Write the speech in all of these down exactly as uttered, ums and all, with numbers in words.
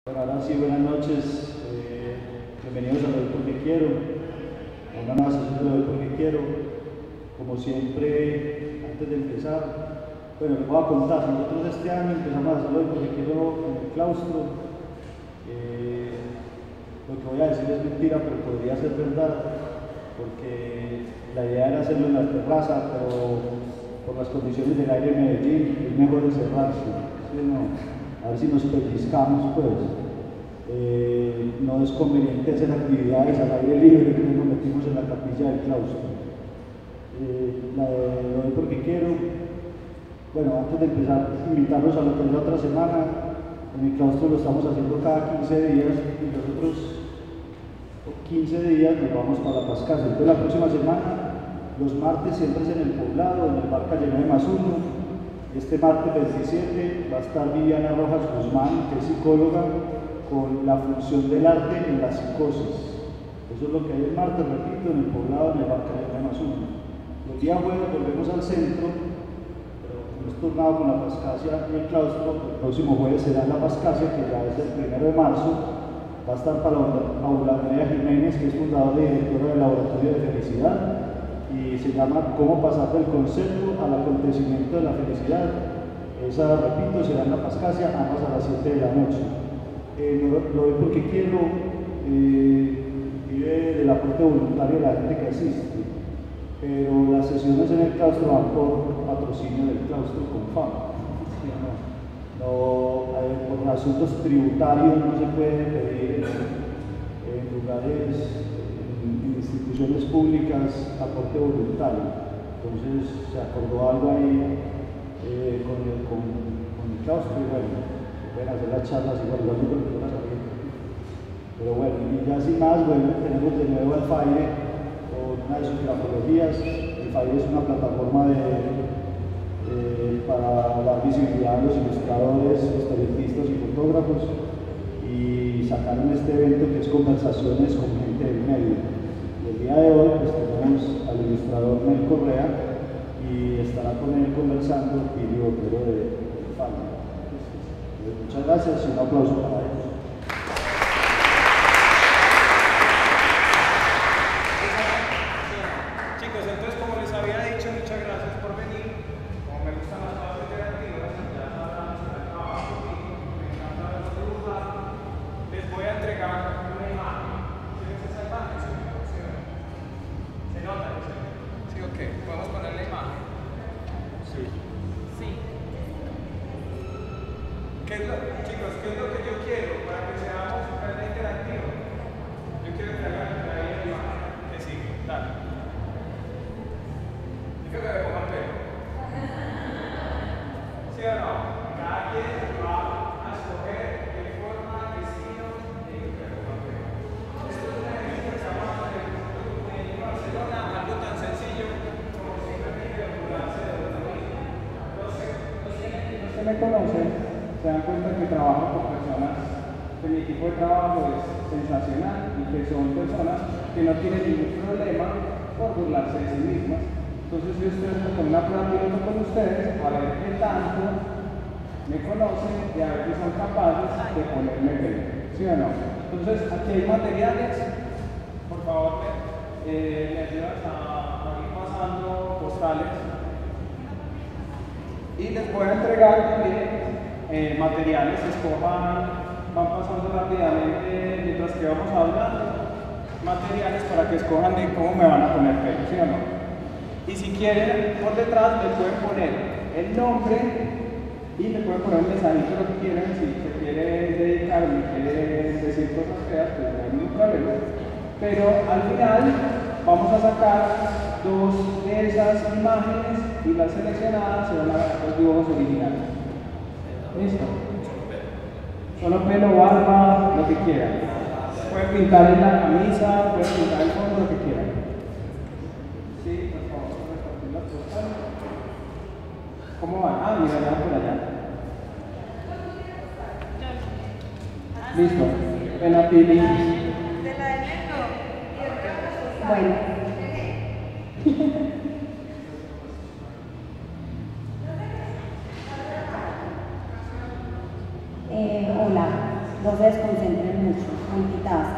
Bueno, ahora sí, buenas noches, eh, bienvenidos a Lo Doy Porque Quiero, a una nueva sesión de Lo Doy Porque Quiero. Como siempre, antes de empezar, bueno, les voy a contar, nosotros este año empezamos a hacer Lo Doy Porque Quiero en el claustro. Eh, lo que voy a decir es mentira, pero podría ser verdad, porque la idea era hacerlo en la terraza, pero por las condiciones del aire en Medellín es mejor encerrarse, ¿sí? No, a ver si nos pellizcamos, pues. Eh, no es conveniente hacer actividades al aire libre, que nos metimos en la capilla del claustro. Eh, la de Lo Doy Porque Quiero, bueno, antes de empezar, invitarlos a lo que es la otra semana. En el claustro lo estamos haciendo cada quince días y los otros quince días nos vamos para la Pascasa. Entonces la próxima semana, los martes siempre es en el poblado, en el bar Calle más uno. Este martes veintisiete va a estar Viviana Rojas Guzmán, que es psicóloga, con la función del arte en la psicosis. Eso es lo que hay el martes, repito, en el poblado, en el bar Calle más uno. Los días jueves volvemos al centro, pero hemos turnado con la Pascasia y el claustro. El próximo jueves será la Pascasia, que ya es el primero de marzo. Va a estar Paula Andrea Jiménez, que es fundadora y directora del Laboratorio de Felicidad, y se llama Cómo pasar del concepto al acontecimiento de la felicidad. Esa, repito, será en la Pascasia, ambas a las siete de la noche. Eh, lo, lo doy porque quiero, eh, vive del aporte voluntario de la gente que asiste, pero las sesiones en el claustro van por patrocinio del claustro con fama. ¿Sí, no? No, eh, por asuntos tributarios no se puede pedir en lugares, en, en instituciones públicas, aporte voluntario. Entonces se acordó algo ahí eh, con, el, con, con el claustro y bueno, pueden hacer las charlas igual, igual yo creo que no las sabía. Pero bueno, y ya sin más, bueno, tenemos de nuevo al FAIRE con una de sus grafologías. El FAIRE es una plataforma de, eh, para dar visibilidad a los ilustradores, historietistas y fotógrafos, y sacaron este evento que es conversaciones con gente del medio. Y el día de hoy pues, tenemos al ilustrador Mel Correa y estará con él conversando Pili Otero de, de FAIRE. Muchas gracias y un aplauso para ellos. Chicos, entonces como les había dicho, muchas gracias por venir. Como me gustan las cosas interactivas, ya sabrán el trabajo conmigo, me encanta verlos dibujar. Les voy a entregar una imagen. ¿Tienes esa imagen? ¿Sí? ¿Se nota? ¿Sí o qué? ¿Podemos poner la imagen? Sí. Sí. ¿Qué es lo, chicos, qué es lo que yo quiero para que seamos realmente interactivos? Yo quiero que hagan ahí la imagen. Que sigue, dale. Yo creo que me pongan pelo. ¿Sí o no? Cada quien va a escoger de forma, destino y que me pongan pelo. Esto es un ejercicio que estamos haciendo en Barcelona, algo tan sencillo como simplemente burlarse de los demás. No sé, no sé, no se me conocen. Se dan cuenta que trabajo con personas, que mi equipo de trabajo es sensacional y que son personas que no tienen ningún problema por burlarse de sí mismas. Entonces yo estoy con una prueba piloto con ustedes a ver qué tanto me conocen y a ver si son capaces de ponerme pelo, ¿sí o no? Entonces aquí hay materiales, por favor eh, me ayudas a, a ir pasando postales y les voy a entregar también Eh, materiales, escojan, van pasando rápidamente mientras que vamos hablando, materiales para que escojan de cómo me van a poner pelo, ¿sí o no? Y si quieren, por detrás me pueden poner el nombre y me pueden poner un mensajito lo que quieran. Si se quiere dedicar o me quiere decir cosas feas, pues no hay ningún problema. Pero al final vamos a sacar dos de esas imágenes y las seleccionadas se van a ganar los dibujos originales. ¿Listo? Solo pelo, barba, lo que quieran. Pueden pintar en la camisa, pueden pintar el fondo, lo que quieran. Sí, por favor, repartir las postales. ¿Cómo van? Ah, mira, ya por allá. Listo. En la Pili. De la de negro. Bueno. Eh, hola, los de desconcentren mucho, multitask.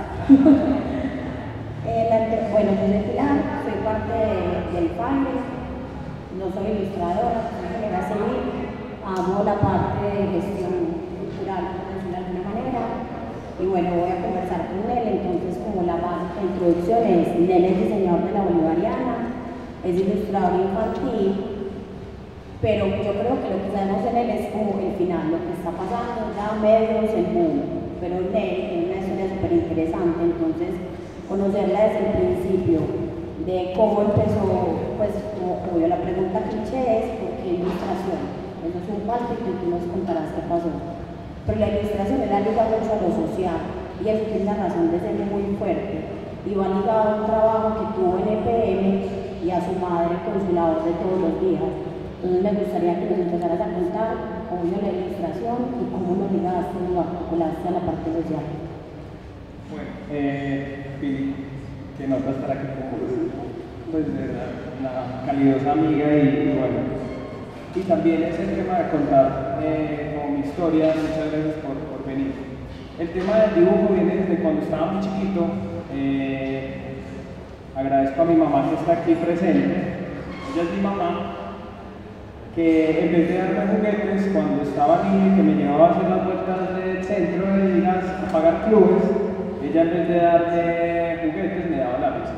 eh, la, bueno, yo soy Pilar, soy parte de, del F A I R E, no soy ilustradora, soy ingeniera civil, amo la parte de gestión cultural, por decirlo de alguna manera, y bueno, voy a conversar con él. Entonces, como la básica introducción es, Nel es diseñador de la Bolivariana, es ilustrador infantil, pero yo creo que lo que sabemos en él es como el final, lo que está pasando, ya medios, el boom, pero Nel tiene una historia súper interesante. Entonces, conocerla desde el principio, de cómo empezó, pues, como obvio, la pregunta cliché es, ¿por qué ilustración? Eso es un pálpito y tú nos contarás qué pasó. Pero la ilustración era ligada mucho a lo social, y eso tiene la razón de ser muy fuerte, y va ligado a un trabajo que tuvo en E P M y a su madre con su labor de todos los días. Entonces me gustaría que nos empezaras a contar cómo vio la ilustración y cómo lo ligaste y lo articulaste a la parte social. Bueno, eh, Pili, que nota estar aquí como pues, la, la calidosa amiga y, y bueno. Y también es el tema de contar eh, como mi historia, muchas gracias por, por venir. El tema del dibujo viene desde cuando estaba muy chiquito. Eh, agradezco a mi mamá que está aquí presente. Ella es mi mamá, que en vez de darme juguetes cuando estaba niño y que me llevaba a hacer las vueltas del centro de días a pagar clubes, ella en vez de darme juguetes me daba lápices.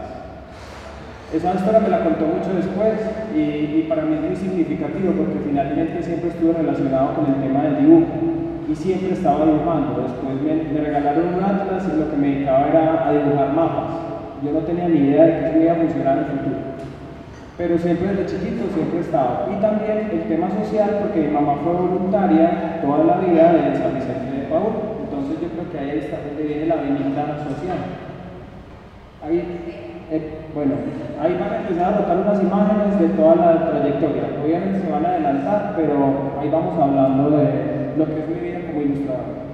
Esa historia me la contó mucho después y, y para mí es muy significativo porque finalmente siempre estuve relacionado con el tema del dibujo y siempre estaba dibujando. Después me, me regalaron un atlas y lo que me dedicaba era a dibujar mapas. Yo no tenía ni idea de que eso iba a funcionar en el futuro, pero siempre desde chiquito siempre estaba. Y también el tema social, porque mi mamá fue voluntaria toda la vida de San Vicente de Paúl. Entonces yo creo que ahí está donde viene la venida social. Ahí, eh, bueno, ahí van a empezar a rotar unas imágenes de toda la trayectoria. Obviamente se van a adelantar, pero ahí vamos hablando de lo que es mi vida como ilustrador.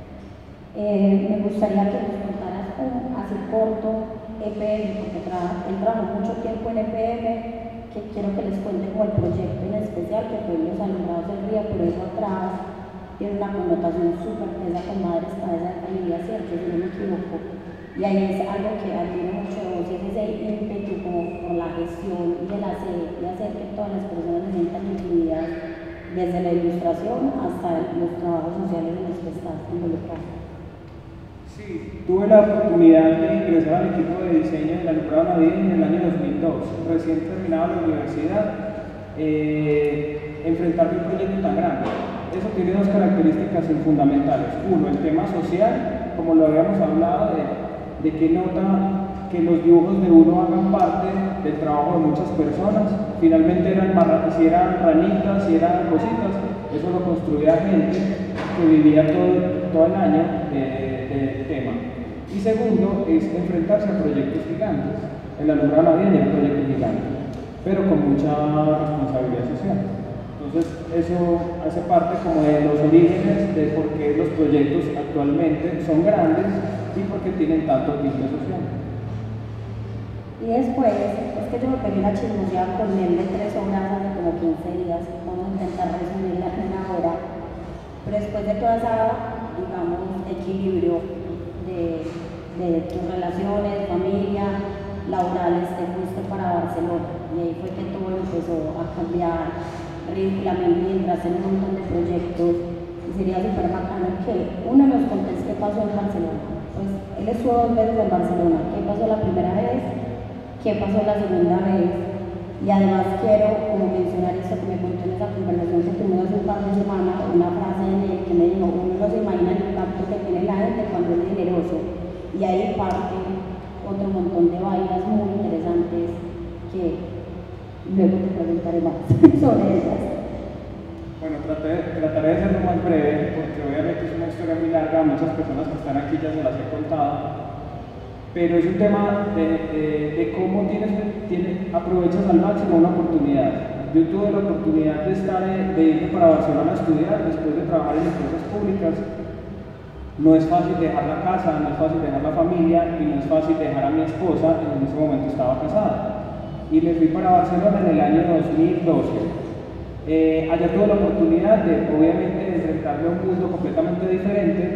Eh, me gustaría que nos contaras un, así corto, E P M, porque tra él trabajó mucho tiempo en E P M, que quiero que les cuente como el proyecto en especial, que fue Los Alumbrados del Río, pero eso atrás tiene una connotación súper tesa con Madres Cabeza de Familia, ¿cierto? Si no me equivoco. Y ahí es algo que admiro mucho de vos, y es ese ímpetu como por la gestión y el hacer, y hacer que todas las personas se sientan incluidas, desde la ilustración hasta los trabajos sociales en los que estás involucrado. Sí, tuve la oportunidad de ingresar al equipo de diseño de la Alumbrado Navideño en el año dos mil dos, recién terminado la universidad, eh, enfrentarme a un proyecto tan grande. Eso tiene dos características fundamentales. Uno, el tema social, como lo habíamos hablado, de, de que nota que los dibujos de uno hagan parte del trabajo de muchas personas. Finalmente eran barra, si eran ranitas, si eran cositas, eso lo construía gente que vivía todo, todo el año eh, del tema. Y segundo, es enfrentarse a proyectos gigantes. El Alumbrado Navideño era un proyecto gigante, pero con mucha responsabilidad social. Entonces, eso hace parte como de los orígenes de por qué los proyectos actualmente son grandes y por qué tienen tanto tinte social. Y después, es que yo me pegué una chismoseada con él de tres horas hace como quince días, vamos a intentar resumirla en una hora, pero después de toda esa, digamos, equilibrio de, de tus relaciones, familia, laborales, te fuiste para Barcelona, y ahí fue que todo empezó a cambiar ridículamente y entraste en un montón de proyectos, y sería súper bacano que uno nos contes qué pasó en Barcelona. Pues él estuvo dos veces en Barcelona, qué pasó la primera vez, qué pasó la segunda vez, y además quiero como mencionar esto que me contó en esa conversación que tuvimos hace un par de semanas, una frase en él que me dijo, uno no se imagina el impacto que tiene la gente cuando es generoso, y ahí parte otro montón de vainas muy interesantes que luego te preguntaré más sobre ellas. Bueno, trataré, trataré de ser lo más breve, porque obviamente es una historia muy larga, muchas personas que están aquí ya se las he contado, pero es un tema de, de, de cómo tienes, tienes, aprovechas al máximo una oportunidad. Yo tuve la oportunidad de, estar, de irme para Barcelona a estudiar después de trabajar en empresas públicas. No es fácil dejar la casa, no es fácil dejar la familia y no es fácil dejar a mi esposa, que en ese momento estaba casada. Y me fui para Barcelona en el año dos mil doce. Eh, allá tuve la oportunidad de, obviamente, de enfrentarme a un mundo completamente diferente,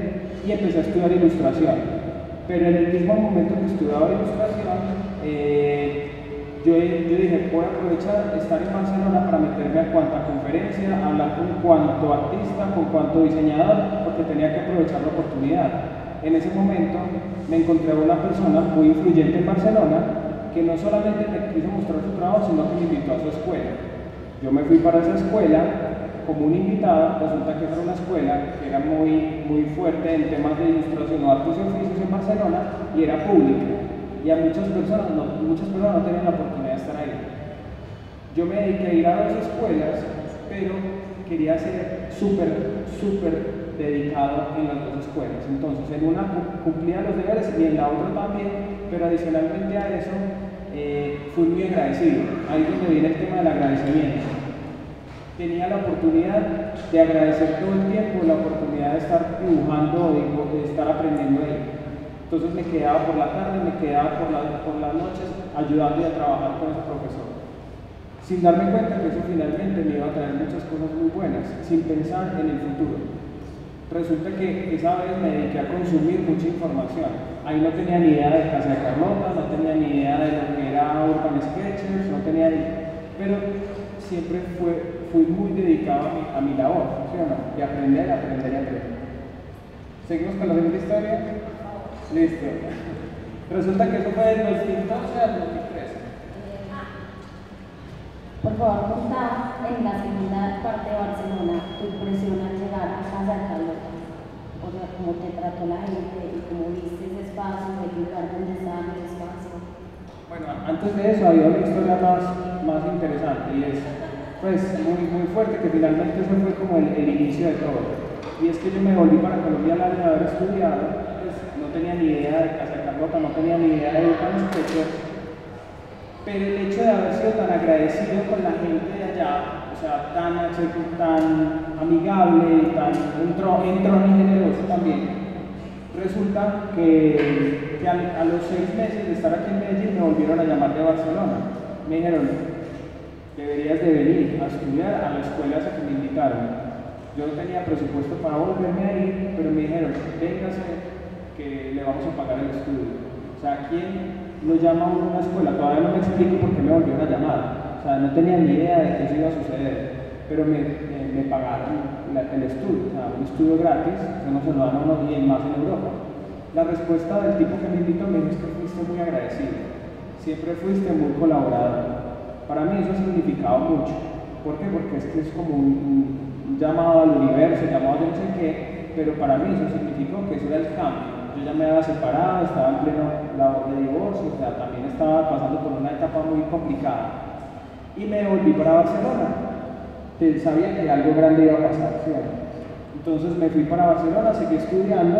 y empecé a estudiar ilustración. Pero en el mismo momento que estudiaba ilustración, eh, yo, yo dije, voy a aprovechar estar en Barcelona para meterme a cuanta conferencia, hablar con cuanto artista, con cuanto diseñador, porque tenía que aprovechar la oportunidad. En ese momento me encontré a una persona muy influyente en Barcelona que no solamente me quiso mostrar su trabajo, sino que me invitó a su escuela. Yo me fui para esa escuela como un invitado. Resulta que era una escuela que era muy, muy fuerte en temas de ilustración o artes y oficios en Barcelona y era pública. Y a muchas personas, no, muchas personas no tenían la oportunidad de estar ahí. Yo me dediqué a ir a dos escuelas, pero quería ser súper, súper dedicado en las dos escuelas. Entonces, en una cumplía los deberes y en la otra también, pero adicionalmente a eso, eh, fui muy agradecido. Ahí es donde viene el tema del agradecimiento. Tenía la oportunidad de agradecer todo el tiempo, la oportunidad de estar dibujando, de, de estar aprendiendo ahí. Entonces me quedaba por la tarde, me quedaba por, la, por las noches ayudando a trabajar con ese profesor. Sin darme cuenta que eso finalmente me iba a traer muchas cosas muy buenas, sin pensar en el futuro. Resulta que esa vez me dediqué a consumir mucha información. Ahí no tenía ni idea de Casa de Carlota, no tenía ni idea de lo que era Urban Sketchers, no tenía ni... Pero siempre fue, fui muy dedicado a mi, a mi labor, ¿sí o no? Y aprender, aprender y aprender. ¿Seguimos con la siguiente historia? Listo. Resulta que eso fue del dos mil doce al dos mil trece. Por favor, contá en la segunda parte de Barcelona tu impresión al llegar a Casa de Carlota. O sea, cómo te trató la gente y cómo viste ese espacio, el lugar donde estaba el espacio. Bueno, antes de eso había una historia más, más interesante y es pues muy, muy fuerte, que finalmente eso fue como el, el inicio de todo. Y es que yo me volví para Colombia al año de haber estudiado. No tenía ni idea de Casa de Carlota, no tenía ni idea de Urban Sketchers, pero el hecho de haber sido tan agradecido con la gente de allá, o sea, tan, tan amigable, tan entrón y generoso también, resulta que, que a, a los seis meses de estar aquí en Medellín me volvieron a llamar de Barcelona. Me dijeron, deberías de venir a estudiar a la escuela esa que me invitaron. Yo no tenía presupuesto para volverme a ir, pero me dijeron, véngase, que le vamos a pagar el estudio. O sea, ¿quién lo llama a uno a una escuela? Todavía no me explico por qué me volvieron a llamar. O sea, no tenía ni idea de que eso iba a suceder, pero me, me, me pagaron la, el estudio, o sea, un estudio gratis, que no se lo dan a uno y más en Europa. La respuesta del tipo que me invitó me dijo es que fuiste muy agradecido, siempre fuiste muy colaborador. Para mí eso ha significado mucho. ¿Por qué? Porque es que es como un, un llamado al universo, llamado yo no sé qué, pero para mí eso significó que eso era el cambio. Yo ya me había separado, estaba en pleno labor de divorcio, o sea, también estaba pasando por una etapa muy complicada. Y me volví para Barcelona. Sabía que algo grande iba a pasar, ¿sí? Entonces me fui para Barcelona, seguí estudiando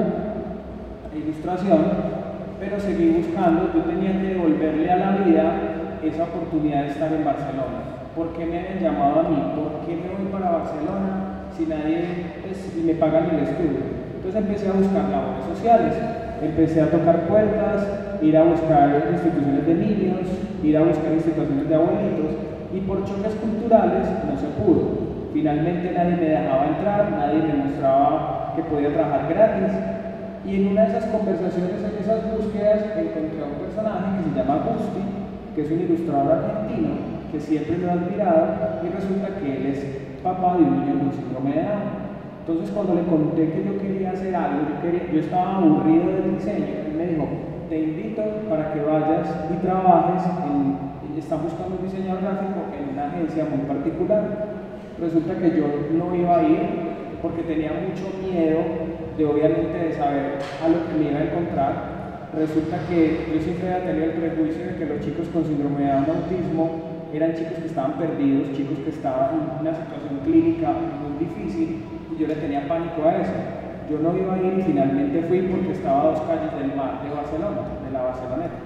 ilustración, pero seguí buscando. Yo tenía que devolverle a la vida esa oportunidad de estar en Barcelona. ¿Por qué me habían llamado a mí? ¿Por qué me voy para Barcelona si nadie pues, me paga el estudio? Entonces empecé a buscar labores sociales, empecé a tocar puertas, ir a buscar instituciones de niños, ir a buscar instituciones de abuelitos, y por choques culturales no se pudo. Finalmente nadie me dejaba entrar, nadie me mostraba que podía trabajar gratis, y en una de esas conversaciones, en esas búsquedas, encontré a un personaje que se llama Gusti, que es un ilustrador argentino, que siempre lo he admirado, y resulta que él es papá de un niño con síndrome de Down. Entonces cuando le conté que yo quería hacer algo, yo, quería, yo estaba aburrido del diseño, él me dijo, te invito para que vayas y trabajes, en, está buscando un diseñador gráfico en una agencia muy particular. Resulta que yo no iba a ir porque tenía mucho miedo de obviamente de saber a lo que me iba a encontrar. Resulta que yo siempre había tenido el prejuicio de que los chicos con síndrome de Down autismo eran chicos que estaban perdidos, chicos que estaban en una situación clínica muy difícil, y yo le tenía pánico a eso. Yo no iba a ir y finalmente fui porque estaba a dos calles del mar de Barcelona, de la Barceloneta.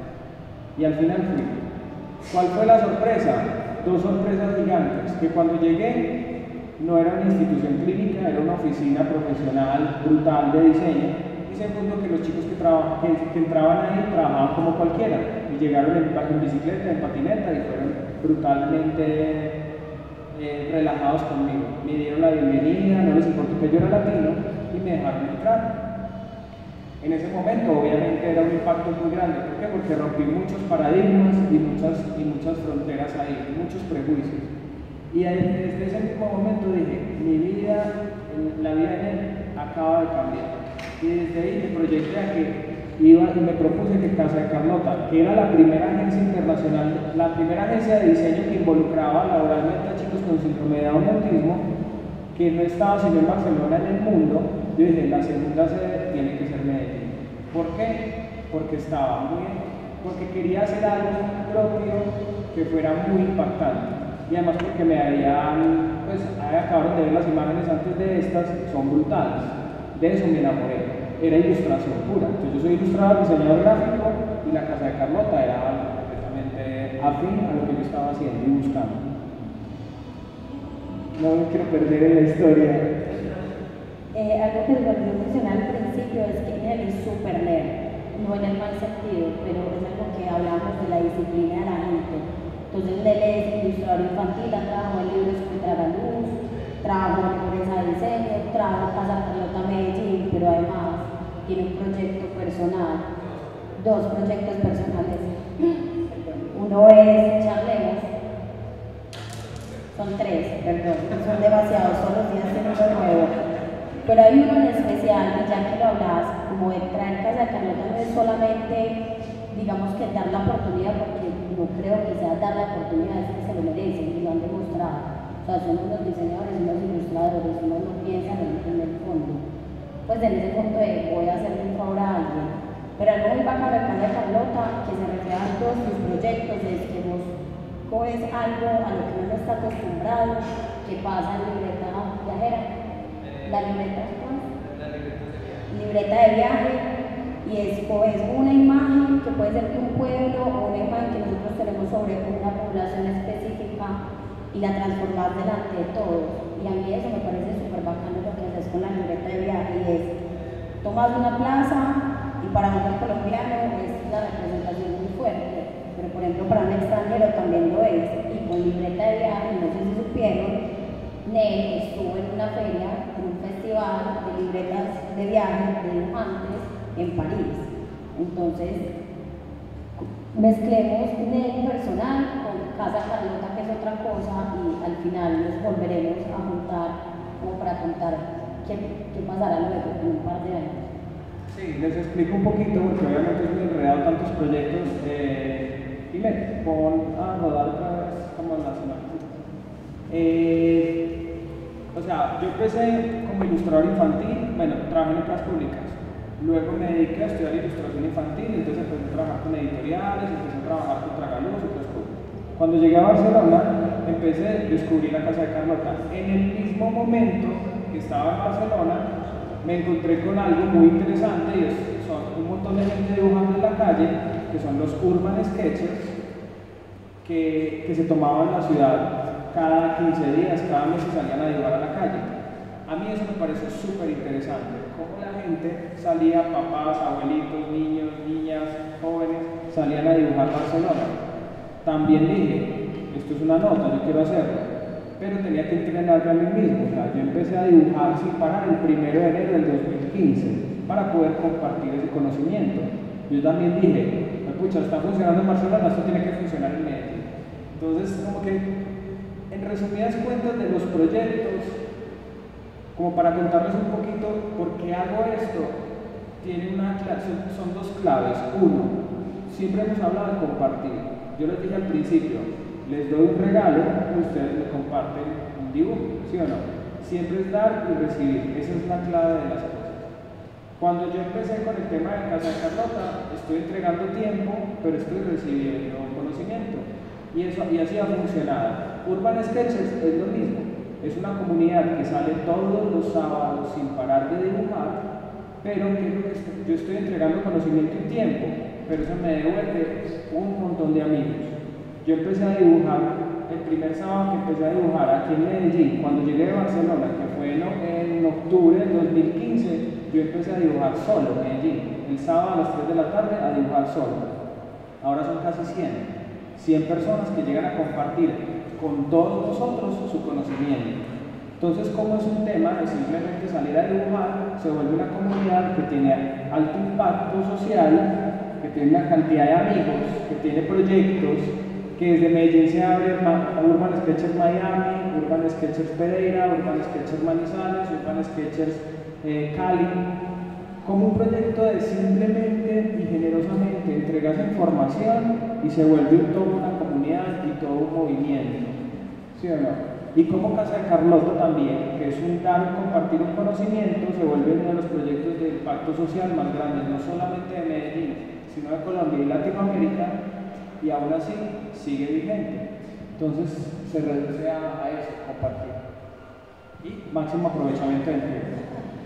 Y al final fui. ¿Cuál fue la sorpresa? Dos sorpresas gigantes, que cuando llegué no era una institución clínica, era una oficina profesional brutal de diseño. Y segundo, que los chicos que, que, que entraban ahí trabajaban como cualquiera, y llegaron en, en bicicleta, en patineta, y fueron brutalmente eh, relajados conmigo. Me dieron la bienvenida, no les importó que yo era latino, y me dejaron entrar. En ese momento obviamente era un impacto muy grande. ¿Por qué? Porque rompí muchos paradigmas y muchas, y muchas fronteras ahí, muchos prejuicios. Y ahí, desde ese mismo momento dije, mi vida, la vida en él acaba de cambiar. Y desde ahí me proyecté a que iba y me propuse que Casa de Carlota, que era la primera agencia internacional, la primera agencia de diseño que involucraba laboralmente a chicos con síndrome de Down y autismo, que no estaba sino en Barcelona, en el mundo, yo dije, la segunda sede tiene que ser Medellín. ¿Por qué? Porque estaba muy, porque quería hacer algo propio que fuera muy impactante. Y además porque me habían, pues, acabaron de ver las imágenes antes de estas, son brutales. De eso me enamoré. Era ilustración pura. Entonces yo soy ilustrador, diseñador gráfico, y la Casa de Carlota era completamente afín a lo que yo estaba haciendo y buscando. No me quiero perder en la historia. Eh, algo que les volvió a mencionar al principio es que él es súper nerd, no en el mal sentido, pero es algo que hablamos de la disciplina de la gente. Entonces él es ilustrador infantil, ha trabajado en libros como Tragaluz, trabajó en empresa de diseño, trabajó en Casa Carlota Medellín, pero además tiene un proyecto personal, dos proyectos personales. Uno es Charlemos, son tres, perdón, son demasiados, todos los días tiene uno nuevo. Pero hay uno en especial, y ya que lo hablas, como de traer Casa de Carlota no es solamente, digamos que dar la oportunidad, porque no creo que sea dar la oportunidad, es que se lo merecen y lo han demostrado. O sea, son unos diseñadores, unos ilustradores, uno no piensa en, en el fondo. Pues en ese punto de voy a hacerle un favor a alguien. Pero algo muy bacano de Casa de Carlota, que se refleja en todos tus proyectos, es que vos coges algo a lo que uno está acostumbrado, que pasa en libreta viajera. La libreta, La libreta de viaje. libreta de viaje, y es, es una imagen que puede ser de un pueblo o una imagen que nosotros tenemos sobre una población específica y la transformar delante de todos. Y a mí eso me parece súper bacano lo que haces con la libreta de viaje, y es, tomas una plaza y para un colombiano es la representación muy fuerte, pero por ejemplo para un extranjero también lo es. Y con libreta de viaje, no sé si supieron, Nel estuvo en una feria, en un festival de libretas de viaje de dibujantes en París. Entonces, mezclemos Nel personal con Casa Carlota, que es otra cosa, y al final nos volveremos a juntar como para contar qué, qué pasará luego en un par de años. Sí, les explico un poquito, porque obviamente es muy enredado tantos proyectos. Eh, y me pon a rodar otra vez como la semana. Eh, o sea, yo empecé como ilustrador infantil, bueno, trabajé en otras públicas. Luego me dediqué a estudiar ilustración infantil, entonces empecé a trabajar con editoriales, empecé a trabajar con Tragaluz y otras cosas. Cuando llegué a Barcelona, empecé a descubrir la Casa de Carlota. En el mismo momento que estaba en Barcelona, me encontré con algo muy interesante, y es, son un montón de gente dibujando en la calle, que son los urban sketchers, que, que se tomaban la ciudad cada quince días, cada mes se salían a dibujar a la calle. A mí eso me pareció súper interesante, cómo la gente salía, papás, abuelitos, niños, niñas, jóvenes, salían a dibujar Barcelona. También dije, esto es una nota, yo quiero hacerlo, pero tenía que entrenarme a mí mismo. O sea, yo empecé a dibujar sin parar el primero de enero del dos mil quince para poder compartir ese conocimiento. Yo también dije, pucha, está funcionando en Barcelona, esto tiene que funcionar en Medellín. Entonces, como que en resumidas cuentas de los proyectos, como para contarles un poquito por qué hago esto, tiene una son, son dos claves. Uno, siempre hemos hablado de compartir. Yo les dije al principio, les doy un regalo y ustedes me comparten un dibujo, ¿sí o no? Siempre es dar y recibir, esa es la clave de las cosas. Cuando yo empecé con el tema de Casa de Carlota, estoy entregando tiempo, pero estoy recibiendo conocimiento. Y, eso, y así ha funcionado. Urban Sketchers es lo mismo. Es una comunidad que sale todos los sábados sin parar de dibujar, pero que yo estoy entregando conocimiento y tiempo, pero eso me devuelve un montón de amigos. Yo empecé a dibujar, el primer sábado que empecé a dibujar aquí en Medellín, cuando llegué de Barcelona, que fue en, en octubre del dos mil quince, yo empecé a dibujar solo en Medellín, el sábado a las tres de la tarde a dibujar solo. Ahora son casi cien. cien personas que llegan a compartir con todos nosotros su conocimiento. Entonces, como es un tema de simplemente salir a dibujar, se vuelve una comunidad que tiene alto impacto social, que tiene una cantidad de amigos, que tiene proyectos, que desde Medellín se abre Urban Sketchers Miami, Urban Sketchers Pereira, Urban Sketchers Manizales, Urban Sketchers eh, Cali, como un proyecto de simplemente y generosamente entregar esa información y se vuelve toda una comunidad y todo un movimiento, ¿sí o no? Y como Casa de Carlota también, que es un dar, compartir un conocimiento, se vuelve uno de los proyectos de impacto social más grandes, no solamente de Medellín, sino de Colombia y Latinoamérica, y aún así sigue vigente. Entonces se reduce a, a eso, compartir. Y máximo aprovechamiento del tiempo.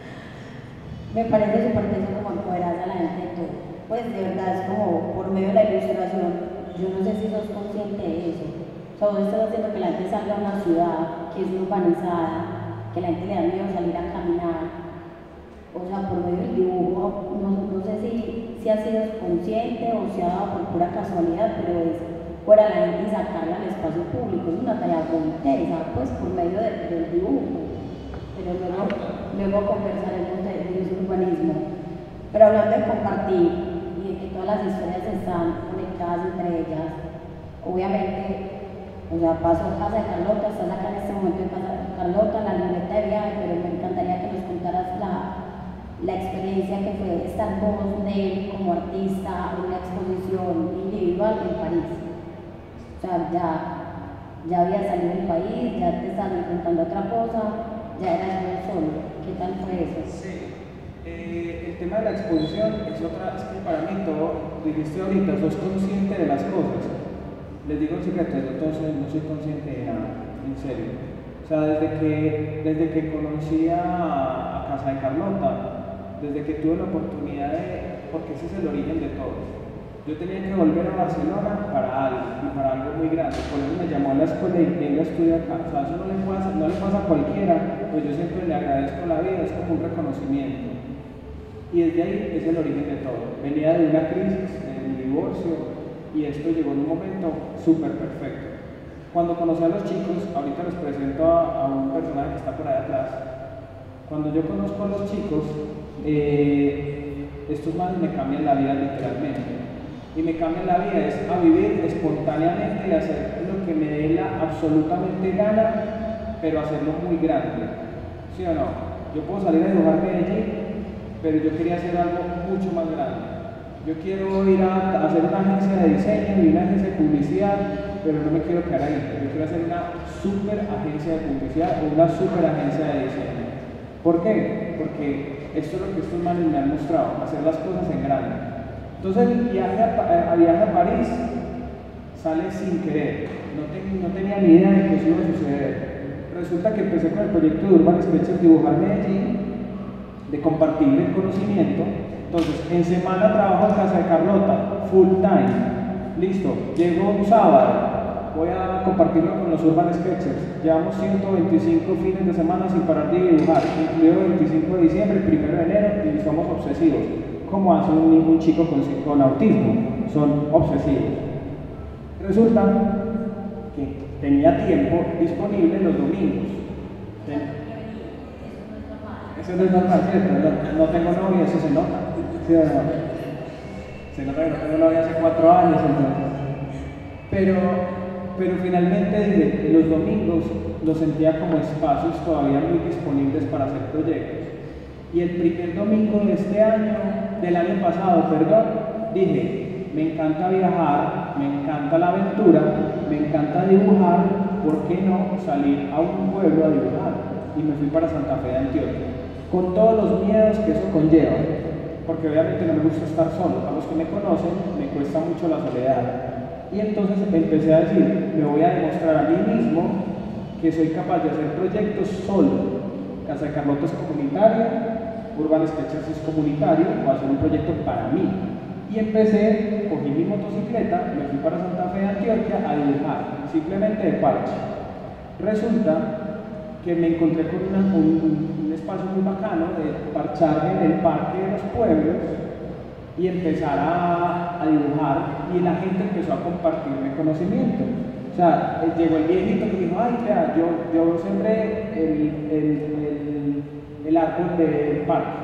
Me parece súper teso como empoderar a la gente de todo. Pues de verdad es como por medio de la ilustración, yo no sé si sos consciente de eso. O sea, vos estás haciendo que la gente salga a una ciudad que es urbanizada, que la gente le da miedo salir a caminar. O sea, por medio del dibujo, no, no sé si, si ha sido consciente o si ha dado por pura casualidad, pero es fuera la gente y sacarla al espacio público. Es una tarea muy intensa, pues por medio de, del dibujo. Pero luego, luego conversaremos de, de ese urbanismo. Pero hablando de compartir y de que todas las historias están conectadas entre ellas, obviamente, o sea, paso Casa de Carlota, estás acá en este momento en Casa de Carlota, la libreta de viaje, pero me encantaría que nos contaras la, la experiencia que fue estar vos de él como artista en una exposición individual en París. O sea, ya, ya había salido del país, ya te estás enfrentando a otra cosa, ya eras yo solo. ¿Qué tal fue eso? Sí. Eh, el tema de la exposición es otra, es que para mí todo, dijiste ahorita, sos consciente de las cosas. Les digo el secreto, yo todo soy, no soy consciente de nada, en serio. O sea, desde que, desde que conocí a, a Casa de Carlota, desde que tuve la oportunidad de, porque ese es el origen de todo. Yo tenía que volver a Barcelona para algo, y para algo muy grande. Por eso me llamó a la escuela y venga a estudiar acá. O sea, eso no le pasa, no le pasa a cualquiera, pues yo siempre le agradezco la vida, es como un reconocimiento. Y desde ahí es el origen de todo. Venía de una crisis, de un divorcio, y esto llegó en un momento súper perfecto. Cuando conocí a los chicos, ahorita les presento a, a un personaje que está por ahí atrás. Cuando yo conozco a los chicos, eh, estos manes me cambian la vida literalmente. Y me cambian la vida es a vivir espontáneamente y hacer lo que me dé la absolutamente gana, pero hacerlo muy grande. ¿Sí o no? Yo puedo salir a dibujar Medellín, pero yo quería hacer algo mucho más grande. Yo quiero ir a hacer una agencia de diseño y una agencia de publicidad, pero no me quiero quedar ahí. Yo quiero hacer una super agencia de publicidad o una super agencia de diseño. ¿Por qué? Porque esto es lo que estos manes me han mostrado, hacer las cosas en grande. Entonces el viaje a, a, viaje a París sale sin querer. No, ten, no tenía ni idea de que eso iba a suceder. Resulta que empecé con el proyecto de Urban Sketchers Dibujar Medellín, de compartir el conocimiento. Entonces, en semana trabajo en Casa de Carlota, full time, listo, llego un sábado, voy a compartirlo con los Urban Sketchers, llevamos ciento veinticinco fines de semana sin parar de dibujar, incluido el veinticinco de diciembre, el primero de enero, y somos obsesivos, como hace un, un chico con, con autismo, son obsesivos. Resulta que tenía tiempo disponible los domingos. Ten Eso no es normal, ¿cierto? No, no tengo novia, eso se nota. ¿Sí o no? Se nota que no tengo novia hace cuatro años, entonces. Pero, pero finalmente desde los domingos los sentía como espacios todavía muy disponibles para hacer proyectos. Y el primer domingo de este año, del año pasado, perdón, dije, me encanta viajar, me encanta la aventura, me encanta dibujar, ¿por qué no salir a un pueblo a dibujar? Y me fui para Santa Fe de Antioquia, con todos los miedos que eso conlleva, porque obviamente no me gusta estar solo. A los que me conocen me cuesta mucho la soledad. Y entonces empecé a decir, me voy a demostrar a mí mismo que soy capaz de hacer proyectos solo. Casa de Carlota es comunitaria, Urban Sketchers es comunitario, voy a hacer un proyecto para mí. Y empecé, cogí mi motocicleta, me fui para Santa Fe de Antioquia a dibujar, simplemente de parche. Resulta que me encontré con una, un, un espacio muy bacano de parcharme en el parque de los pueblos y empezar a, a dibujar, y la gente empezó a compartirme conocimiento. O sea, llegó el viejito que dijo, ay, vea, yo, yo sembré el, el, el, el árbol del parque. Ay,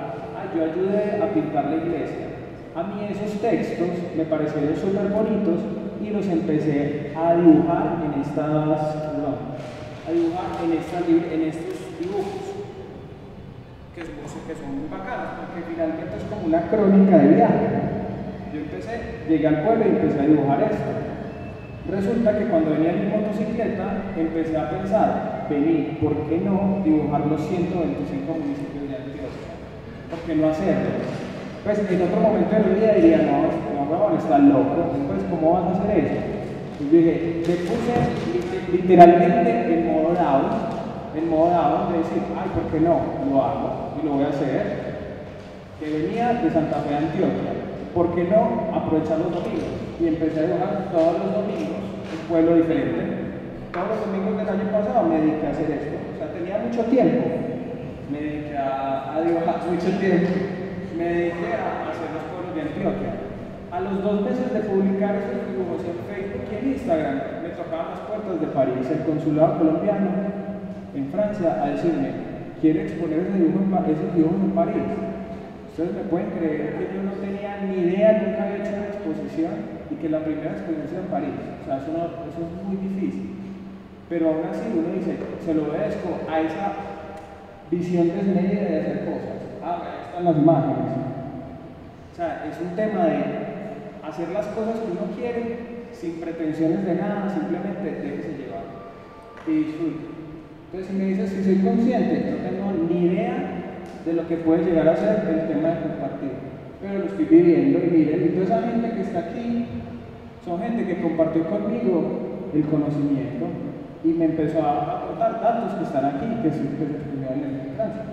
yo ayudé a pintar la iglesia. A mí esos textos me parecieron súper bonitos y los empecé a dibujar en estas, perdón, a dibujar en, esta, en estos dibujos, que, es, que son muy bacanos, porque finalmente es como una crónica de viaje. Yo empecé, llegué al pueblo y empecé a dibujar esto. Resulta que cuando venía en mi motocicleta, empecé a pensar, vení, ¿por qué no dibujar los ciento veinticinco municipios de Antioquia? ¿Por qué no hacerlo? Pues en otro momento de mi vida diría, no, no, huevón, estás loco, pues ¿cómo vas a hacer eso? Y yo dije, me puse literalmente en modo down, en modo down de decir, ay, ¿por qué no? Lo hago y lo voy a hacer. Que venía de Santa Fe, Antioquia, ¿por qué no aprovechar los domingos? Y empecé a dibujar todos los domingos un pueblo diferente. Todos los domingos del año pasado me dediqué a hacer esto, o sea, tenía mucho tiempo, me dediqué a, a dibujar mucho tiempo. Me dediqué a hacer los pueblos de Antioquia. A los dos meses de publicar esos dibujos en Facebook y en Instagram, me tocaban las puertas de París, el consulado colombiano en Francia, a decirme, ¿quiere exponer ese dibujo en, esos dibujos en París? Ustedes me pueden creer que yo no tenía ni idea, nunca había hecho una exposición y que la primera exposición sea en París. O sea, eso, no, eso es muy difícil. Pero aún así uno dice, se lo obedezco a esa visión desmedida de hacer cosas. Ah, ahí están las imágenes. O sea, es un tema de hacer las cosas que uno quiere sin pretensiones de nada, simplemente déjese llevar y disfrute. Entonces, si me dices si soy consciente, no tengo ni idea de lo que puede llegar a ser el tema de compartir, pero lo estoy viviendo y miren, y toda esa gente que está aquí son gente que compartió conmigo el conocimiento y me empezó a aportar datos que están aquí, que se estudiaron en el tránsito.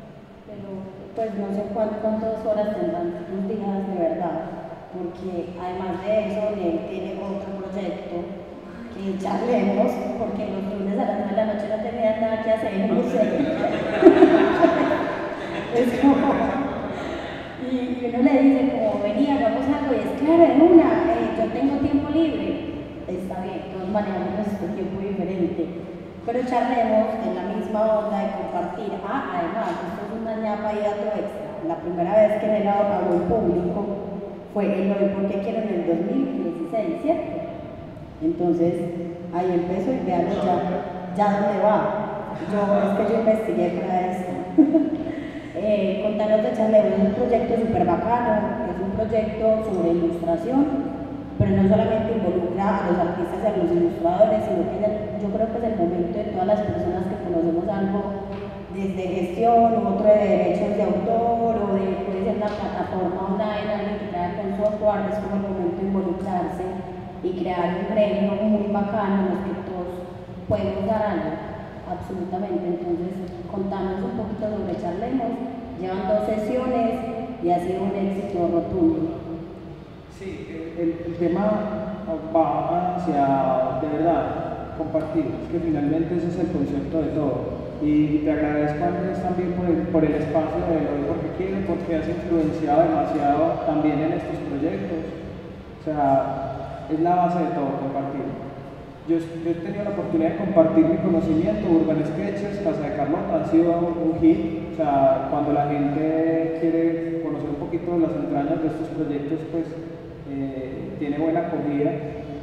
Pues no sé cuántas, cuántas horas tendrán tus días de verdad, porque además de eso, él tiene otro proyecto que charlemos, porque los lunes a las nueve de la noche no tenía nada que hacer, no sé. Es como, y, y uno le dice, como venía, hagamos algo, y es claro, en una, eh, yo tengo tiempo libre, está bien, todos manejamos nuestro tiempo diferente. Pero charlemos en la misma onda de compartir. Ah, además, esto es una ñapa y dato extra. La primera vez que en el habló en público fue el hoy porque quiero en el dos mil dieciséis, ¿cierto? Entonces, ahí empezó y vean ya, ya dónde va. Yo, es que yo investigué para esto. eh, contanos de charlemos, es un proyecto súper bacano, es un proyecto sobre ilustración, pero no solamente involucra a los artistas y a los ilustradores, sino que el, yo creo que es el momento de todas las personas que conocemos algo desde gestión, u otro de derechos de autor, o de, puede ser una plataforma online, alguien que trae con software, es como el momento de involucrarse y crear un gremio muy bacano en los que todos podemos dar algo, absolutamente. Entonces, contanos un poquito sobre Charlemos, llevan dos sesiones y ha sido un éxito rotundo. Sí, el, el tema va hacia, de verdad, compartir, es que finalmente ese es el concepto de todo. Y te agradezco, Andrés, también por el, por el espacio de hoy porque quiero, porque has influenciado demasiado también en estos proyectos. O sea, es la base de todo, compartir. Yo, yo he tenido la oportunidad de compartir mi conocimiento, Urban Sketches, Casa de Carlota, han sido un hit. O sea, cuando la gente quiere conocer un poquito las entrañas de estos proyectos, pues Eh, tiene buena acogida.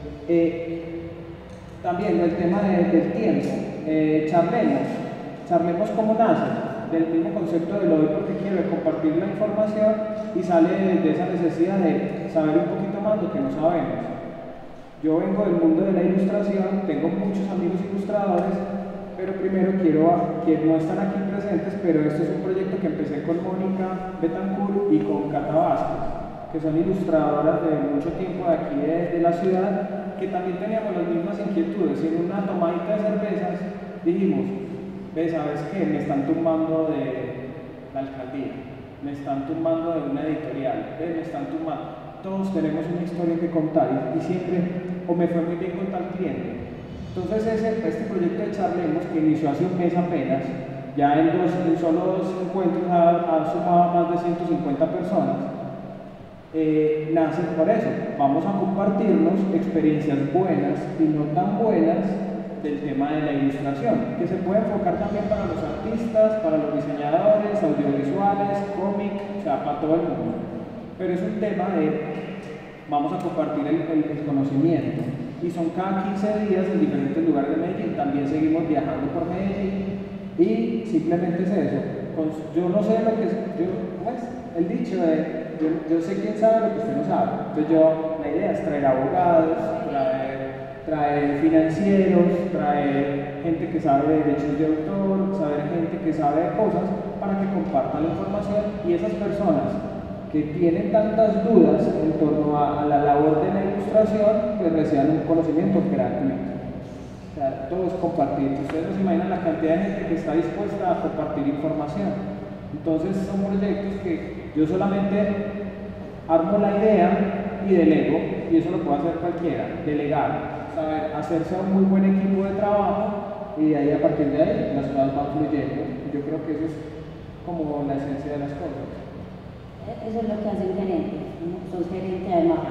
Eh, también el tema de, del tiempo, eh, charlemos, charlemos cómo nace, del mismo concepto de lo hoy porque quiero, de compartir la información y sale de, de esa necesidad de saber un poquito más lo que no sabemos. Yo vengo del mundo de la ilustración, tengo muchos amigos ilustradores, pero primero quiero, que no están aquí presentes, pero este es un proyecto que empecé con Mónica Betancourt y con Cata Vázquez, que son ilustradoras de mucho tiempo de aquí de, de la ciudad, que también teníamos las mismas inquietudes. Y en una tomadita de cervezas dijimos, ve, ¿sabes qué? Me están tumbando de la alcaldía, me están tumbando de una editorial, ve, me están tumbando. Todos tenemos una historia que contar y, y siempre, o me fue muy bien con tal cliente. Entonces ese, este proyecto de Charlemos, que inició hace un mes apenas, ya en, dos, en solo dos encuentros ha, ha sumado a más de ciento cincuenta personas. Eh, nace por eso, vamos a compartirnos experiencias buenas y no tan buenas del tema de la ilustración, que se puede enfocar también para los artistas, para los diseñadores, audiovisuales, cómic, o sea, para todo el mundo. Pero es un tema de, vamos a compartir el, el, el conocimiento, y son cada quince días en diferentes lugares de Medellín. También seguimos viajando por Medellín, y simplemente es eso. Con, yo no sé lo que es, yo, ¿cómo es? El dicho de, yo, yo sé quién sabe lo que usted no sabe. Entonces yo, la idea es traer abogados, traer, traer financieros, traer gente que sabe de derechos de autor, saber gente que sabe de cosas, para que compartan la información, y esas personas que tienen tantas dudas en torno a, a la labor de la ilustración, pues reciban un conocimiento gratuito. O sea, todo es compartir. Ustedes no se imaginan la cantidad de gente que está dispuesta a compartir información. Entonces son proyectos que yo solamente armo la idea y delego, y eso lo puede hacer cualquiera, delegar, saber hacerse un muy buen equipo de trabajo, y de ahí, a partir de ahí, las cosas van fluyendo. Yo creo que eso es como la esencia de las cosas. Eso es lo que hace un gerente, ¿no? Sos gerente además.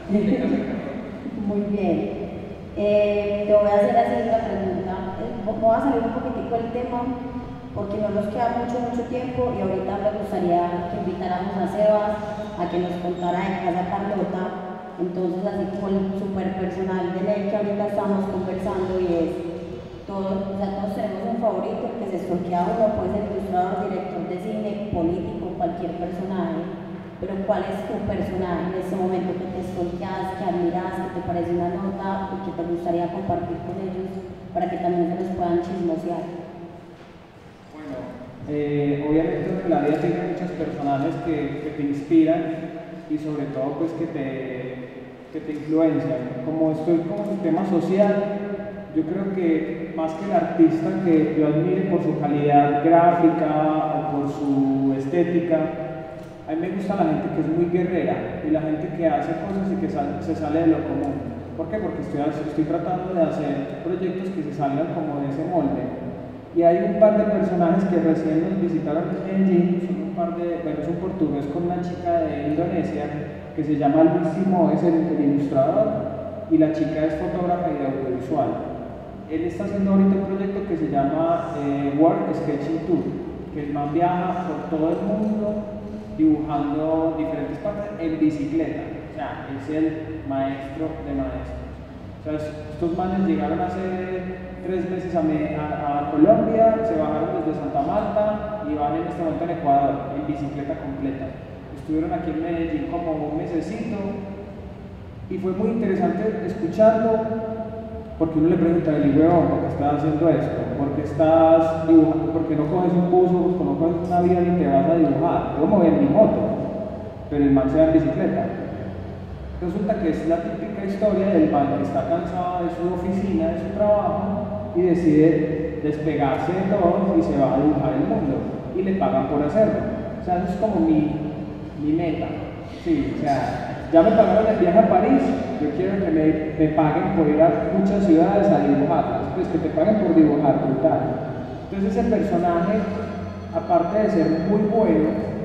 Muy bien. Eh, te voy a hacer así una pregunta. Me voy a salir un poquitico del tema, porque no nos queda mucho, mucho tiempo, y ahorita me gustaría que invitáramos a Sebas a que nos contara de Casa Carlota. Entonces, así como el súper personal de ley que ahorita estamos conversando, y es todo, o sea, todos tenemos un favorito que se escoquea uno, puede ser ilustrador, director de cine, político, cualquier personaje. Pero ¿cuál es tu personaje en este momento que te escoqueas, que admiras, que te parece una nota, y que te gustaría compartir con ellos para que también se los puedan chismosear? Bueno, eh, obviamente en la vida tiene muchos personajes que, que te inspiran, y sobre todo pues que te, que te influencian. Como estoy con el tema social, yo creo que más que el artista que yo admire por su calidad gráfica o por su estética, a mí me gusta la gente que es muy guerrera, y la gente que hace cosas y que sal, se sale de lo común. ¿Por qué? Porque estoy, estoy tratando de hacer proyectos que se salgan como de ese molde. Y hay un par de personajes que recién nos visitaron en Medellín, son un par de, bueno, es un portugués con una chica de Indonesia que se llama Luis Simó, es el, el ilustrador, y la chica es fotógrafa y de audiovisual. Él está haciendo ahorita un proyecto que se llama eh, World Sketching Tour, que el man viaja por todo el mundo dibujando diferentes partes en bicicleta. O sea, es el maestro de maestros. O sea, estos manes llegaron hace tres meses a, me, a, a Colombia, se bajaron desde Santa Marta y van en este momento en Ecuador, en bicicleta completa. Estuvieron aquí en Medellín como un mesecito, y fue muy interesante escucharlo, porque uno le pregunta, el huevón, ¿por qué estás haciendo esto? ¿Por qué estás dibujando? ¿Por qué no coges un bus o no coges un avión y te vas a dibujar? Yo me voy en mi moto, pero el man se va en bicicleta. Resulta que es la típica historia del man que está cansado de su oficina, de su trabajo, y decide despegarse de todo y se va a dibujar el mundo, y le pagan por hacerlo. O sea, eso es como mi, mi meta. Sí, o sea, ya me pagaron el viaje a París, yo quiero que me, me paguen por ir a muchas ciudades a dibujarlas, pues que te paguen por dibujar, brutal. Entonces ese personaje, aparte de ser muy bueno,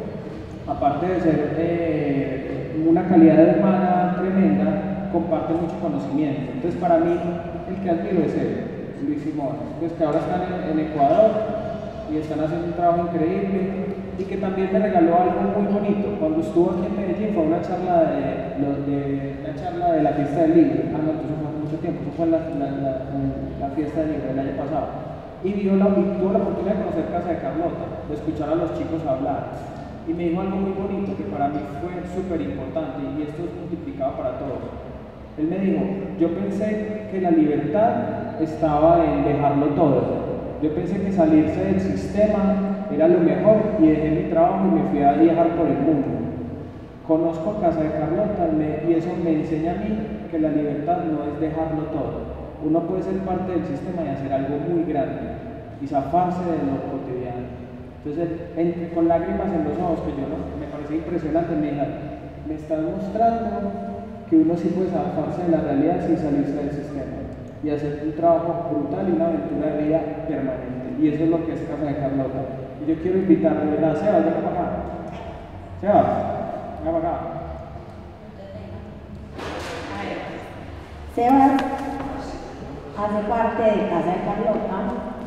aparte de ser eh, una calidad humana tremenda, comparte mucho conocimiento. Entonces para mí, el que admiro es él, Luis Simón, pues que ahora están en, en Ecuador y están haciendo un trabajo increíble, y que también me regaló algo muy bonito. Cuando estuvo aquí en Medellín fue una charla de, de, una charla de la fiesta del libro. Ah, no, eso fue hace mucho tiempo, eso fue la, la, la, la fiesta del libro del año pasado. Y vio la, tuvo la oportunidad de conocer Casa de Carlota, de escuchar a los chicos hablar. Y me dijo algo muy bonito que para mí fue súper importante, y esto es multiplicado para todos. Él me dijo, yo pensé que la libertad estaba en dejarlo todo. Yo pensé que salirse del sistema era lo mejor, y dejé mi trabajo y me fui a viajar por el mundo. Conozco Casa de Carlota y eso me enseña a mí que la libertad no es dejarlo todo. Uno puede ser parte del sistema y hacer algo muy grande y zafarse de lo cotidiano. Entonces, entre, con lágrimas en los ojos, que yo no, me parecía impresionante, me dijo, me estás mostrando que uno sí puede zafarse de la realidad sin salirse del sistema y hacer un trabajo brutal y una aventura de vida permanente. Y eso es lo que es Casa de Carlota. Y yo quiero invitarle, ¿verdad? Sebas, venga para acá. Sebas, venga para acá. Sebas, hace parte de Casa de Carlota.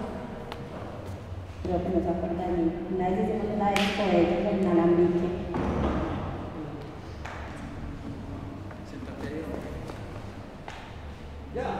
Creo que no se acuerda de mí. Una vez hicimos una expo de ellos en Alambique. Ya.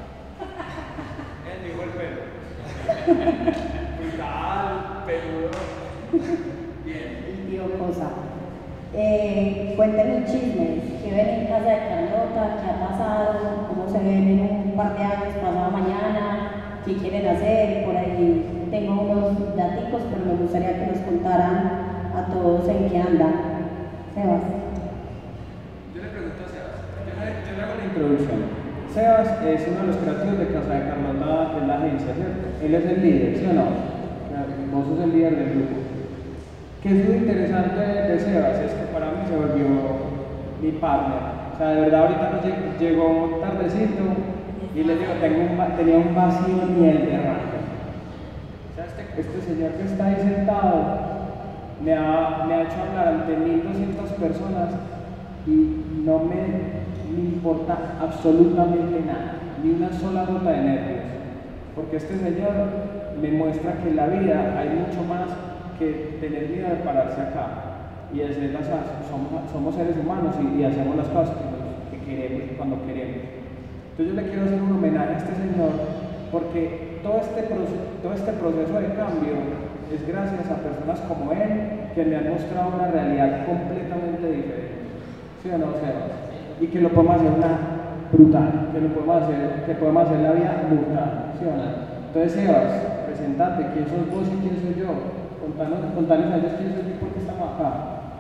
Él dijo el pelo. Brutal, peludo. Bien. El tío Cosa. Eh, cuéntenos chismes. ¿Qué ven en Casa de Carlota? ¿Qué ha pasado? ¿Cómo se ven en un par de años, pasado mañana? ¿Qué quieren hacer? Por ahí tengo unos daticos, pero me gustaría que nos contaran a todos en qué andan. Sebas. Yo le pregunto a Sebas. Yo le, yo le hago la introducción. Sebas es uno de los creativos de Casa de Carlota, que es la agencia, ¿cierto? Él es el líder, ¿sí o no? Vos sos el líder del grupo. ¿Qué es lo interesante de Sebas? Es que para mí se volvió mi partner. O sea, de verdad ahorita nos llegó, llegó tardecito y les digo, tengo un, tenía un vacío ni el de arranque. O sea, este, este señor que está ahí sentado me ha, me ha hecho hablar ante mil doscientas personas y no me, me importa absolutamente nada, ni una sola gota de nervios. Porque este señor me muestra que en la vida hay mucho más que tener miedo de pararse acá y decir las cosas. Somos, somos seres humanos y, y hacemos las cosas que, que queremos y cuando queremos. Entonces yo le quiero hacer un homenaje a este señor porque todo este, todo este proceso de cambio es gracias a personas como él que me han mostrado una realidad completamente diferente. ¿Sí o no, Sebas? Y que lo podemos hacer una brutal, que lo podemos hacer, que podemos hacer la vida brutal. ¿Sí o no? Entonces, Sebas, presentate, quién sos vos y quién soy yo. Contanos, contanos a ellos quién soy yo y por qué estamos acá.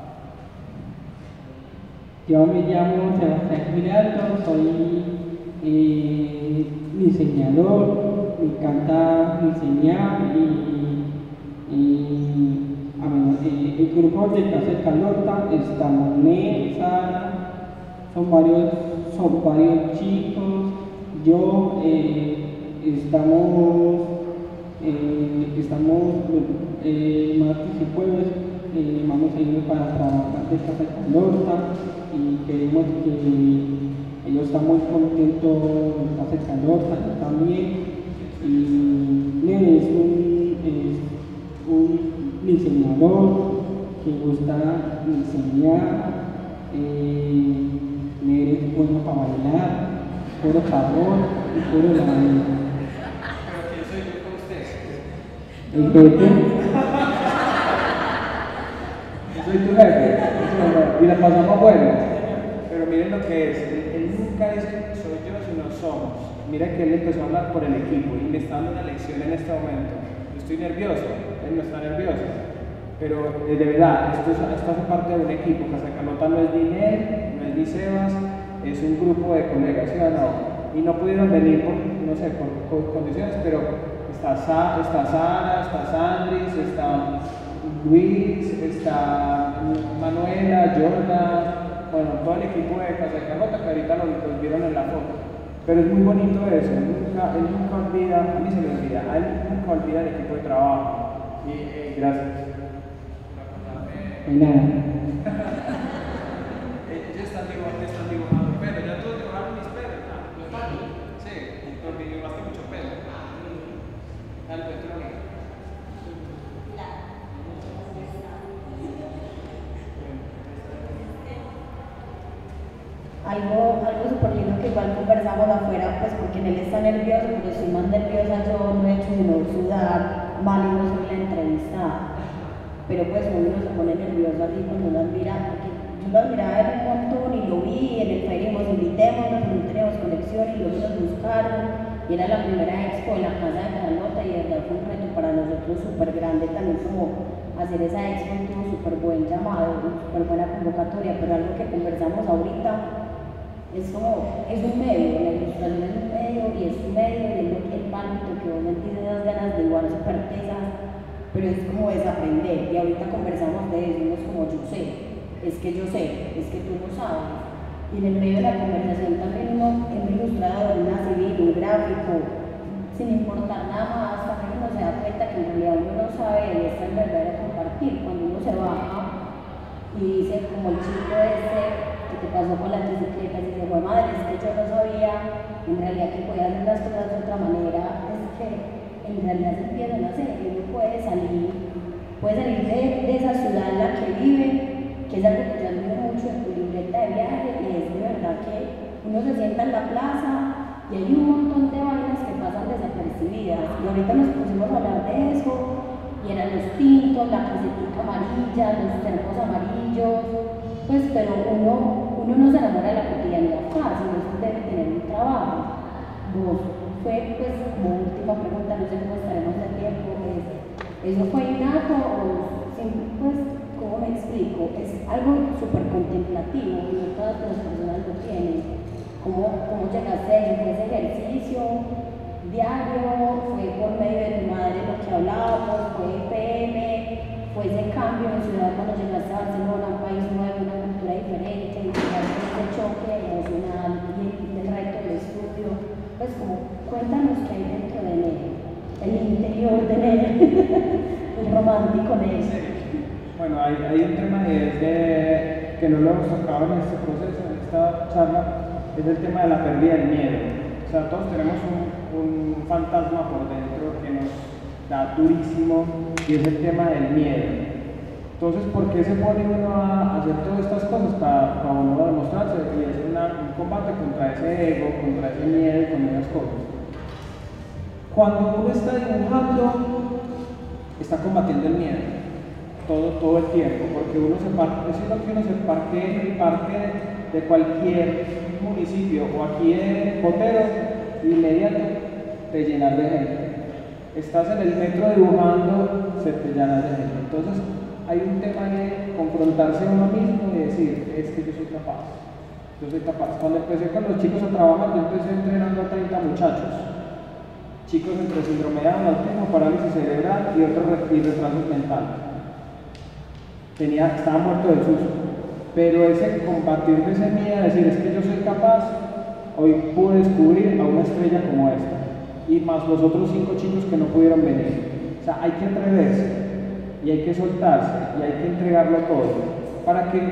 Yo me llamo Sebastián Giraldo, soy eh, diseñador, me encanta diseñar y, y a ver, eh, el grupo de Casa de Carlota está Monet, Sara, son varios, son varios chicos, yo eh, estamos, eh, estamos eh, martes y jueves, eh, vamos a ir para trabajar de Casa de Carlota y queremos que ellos están muy contentos de Casa de Carlota, yo también, y Nere es un, es un diseñador que gusta diseñar, eh, Nere es bueno para bailar, puro favor y puro la Pero ¿quién soy yo con usted? el jefe. Yo soy tu jefe, y la pasamos bueno. Pero miren lo que es, él, él nunca dice soy yo, sino somos. Mira que él empezó a hablar por el equipo y me está dando una lección en este momento. Yo estoy nervioso, él no está nervioso. Pero eh, de verdad, esto, es, esto hace parte de un equipo. Casa de Carlota no es ni él, no es ni Sebas, es un grupo de colegas, ¿sí o no? Y no pudieron venir por, no sé, por, por condiciones, pero está, Sa, está Sara, está Sandris, está Luis, está Manuela, Jordan, bueno, todo el equipo de Casa de Carlota que ahorita lo, lo vieron en la foto. Pero es muy bonito eso, él nunca, él nunca olvida, a mí se me olvida, a él nunca olvida el equipo de trabajo. Y eh, gracias. De nada. Ellos están dibujando, están dibujando pelo. Ya todos dibujaron mis pelos. ¿Los palos? Sí, porque dibujaste mucho pelo. Dale, pues tú lo digas. Algo, algo súper lindo que igual conversamos afuera, pues porque en él está nervioso, pero estoy más nerviosa yo, no he hecho sino sudar, mal y no soy la entrevistada. Pero pues uno se pone nervioso así cuando lo admira, porque yo lo admiraba a él un montón y lo vi, en el país dijimos invitémonos, no teníamos conexión y luego nos buscaron, y era la primera expo de la Casa de Carlota y de verdad fue un reto para nosotros súper grande también como hacer esa expo, tuvo súper buen llamado, súper buena convocatoria, pero algo que conversamos ahorita es como, es un medio, la ilustración es un medio y es un medio y es lo que el ámbito que obviamente tiene las ganas de igual súper tesas, pero es como desaprender y ahorita conversamos de eso, no es como yo sé, es que yo sé, es que tú no sabes. Y en el medio de la conversación también uno es un ilustrador, una civil, un gráfico, sin importar nada más, también uno se da cuenta que en realidad uno no sabe y está en verdad de compartir, cuando uno se baja y dice como el chico ese que te pasó con las bicicletas y dice, bueno madre, es que yo no sabía en realidad que puede hacer las cosas de otra manera, es que en realidad se empiezan a hacer, uno puede salir, puede salir de, de esa ciudad en la que vive, que es algo que yo admiro mucho en tu libreta de viaje, y es de verdad que uno se sienta en la plaza y hay un montón de vainas que pasan desapercibidas, y ahorita nos pusimos a hablar de eso, y eran los tintos, la casetica amarilla, los termos amarillos, pues pero uno, uno no se enamora de la cotidianidad fácil, uno debe tener un trabajo. Vos fue, pues, como última pregunta, no sé cómo estaremos de tiempo, es, ¿eso fue innato o siempre, pues, cómo me explico? Es algo súper contemplativo y no todas las personas lo tienen. ¿Cómo, cómo llegaste a eso? ¿Fue ese ejercicio diario? ¿Fue por medio de tu madre lo que hablábamos? ¿Fue P M? ¿Fue ese cambio en ciudad cuando llegaste a Barcelona, un país nuevo, una cultura diferente, y llegaste a ese choque emocional y el reto del estudio? Pues como, cuéntanos qué hay dentro de él, el interior de él, el romántico de él. Bueno, hay, hay un tema de, que no lo hemos tocado en este proceso, en esta charla, es el tema de la pérdida del miedo. O sea, todos tenemos un, un fantasma por dentro que nos da durísimo y es el tema del miedo. Entonces, ¿por qué se pone uno a hacer todas estas cosas? Para, para uno demostrarse y es una, un combate contra ese ego, contra ese miedo y con esas cosas. Cuando uno está dibujando, está combatiendo el miedo todo, todo el tiempo, porque uno se parte, es lo que uno se parte en el parque de cualquier municipio o aquí en Botero, inmediato te llenas de gente. Estás en el metro dibujando, se te llenas de gente. Entonces hay un tema de confrontarse a uno mismo y decir, es que yo soy capaz, yo soy capaz. Cuando empecé con los chicos a trabajar, yo empecé entrenando a treinta muchachos, chicos entre síndrome de Down, autismo, parálisis cerebral y otros y retrasos mentales. Tenía, estaba muerto de susto, pero ese combatir de ese miedo, decir es que yo soy capaz, hoy pude descubrir a una estrella como esta, y más los otros cinco chicos que no pudieron venir. O sea, hay que atreverse, y hay que soltarse, y hay que entregarlo todo, para, que,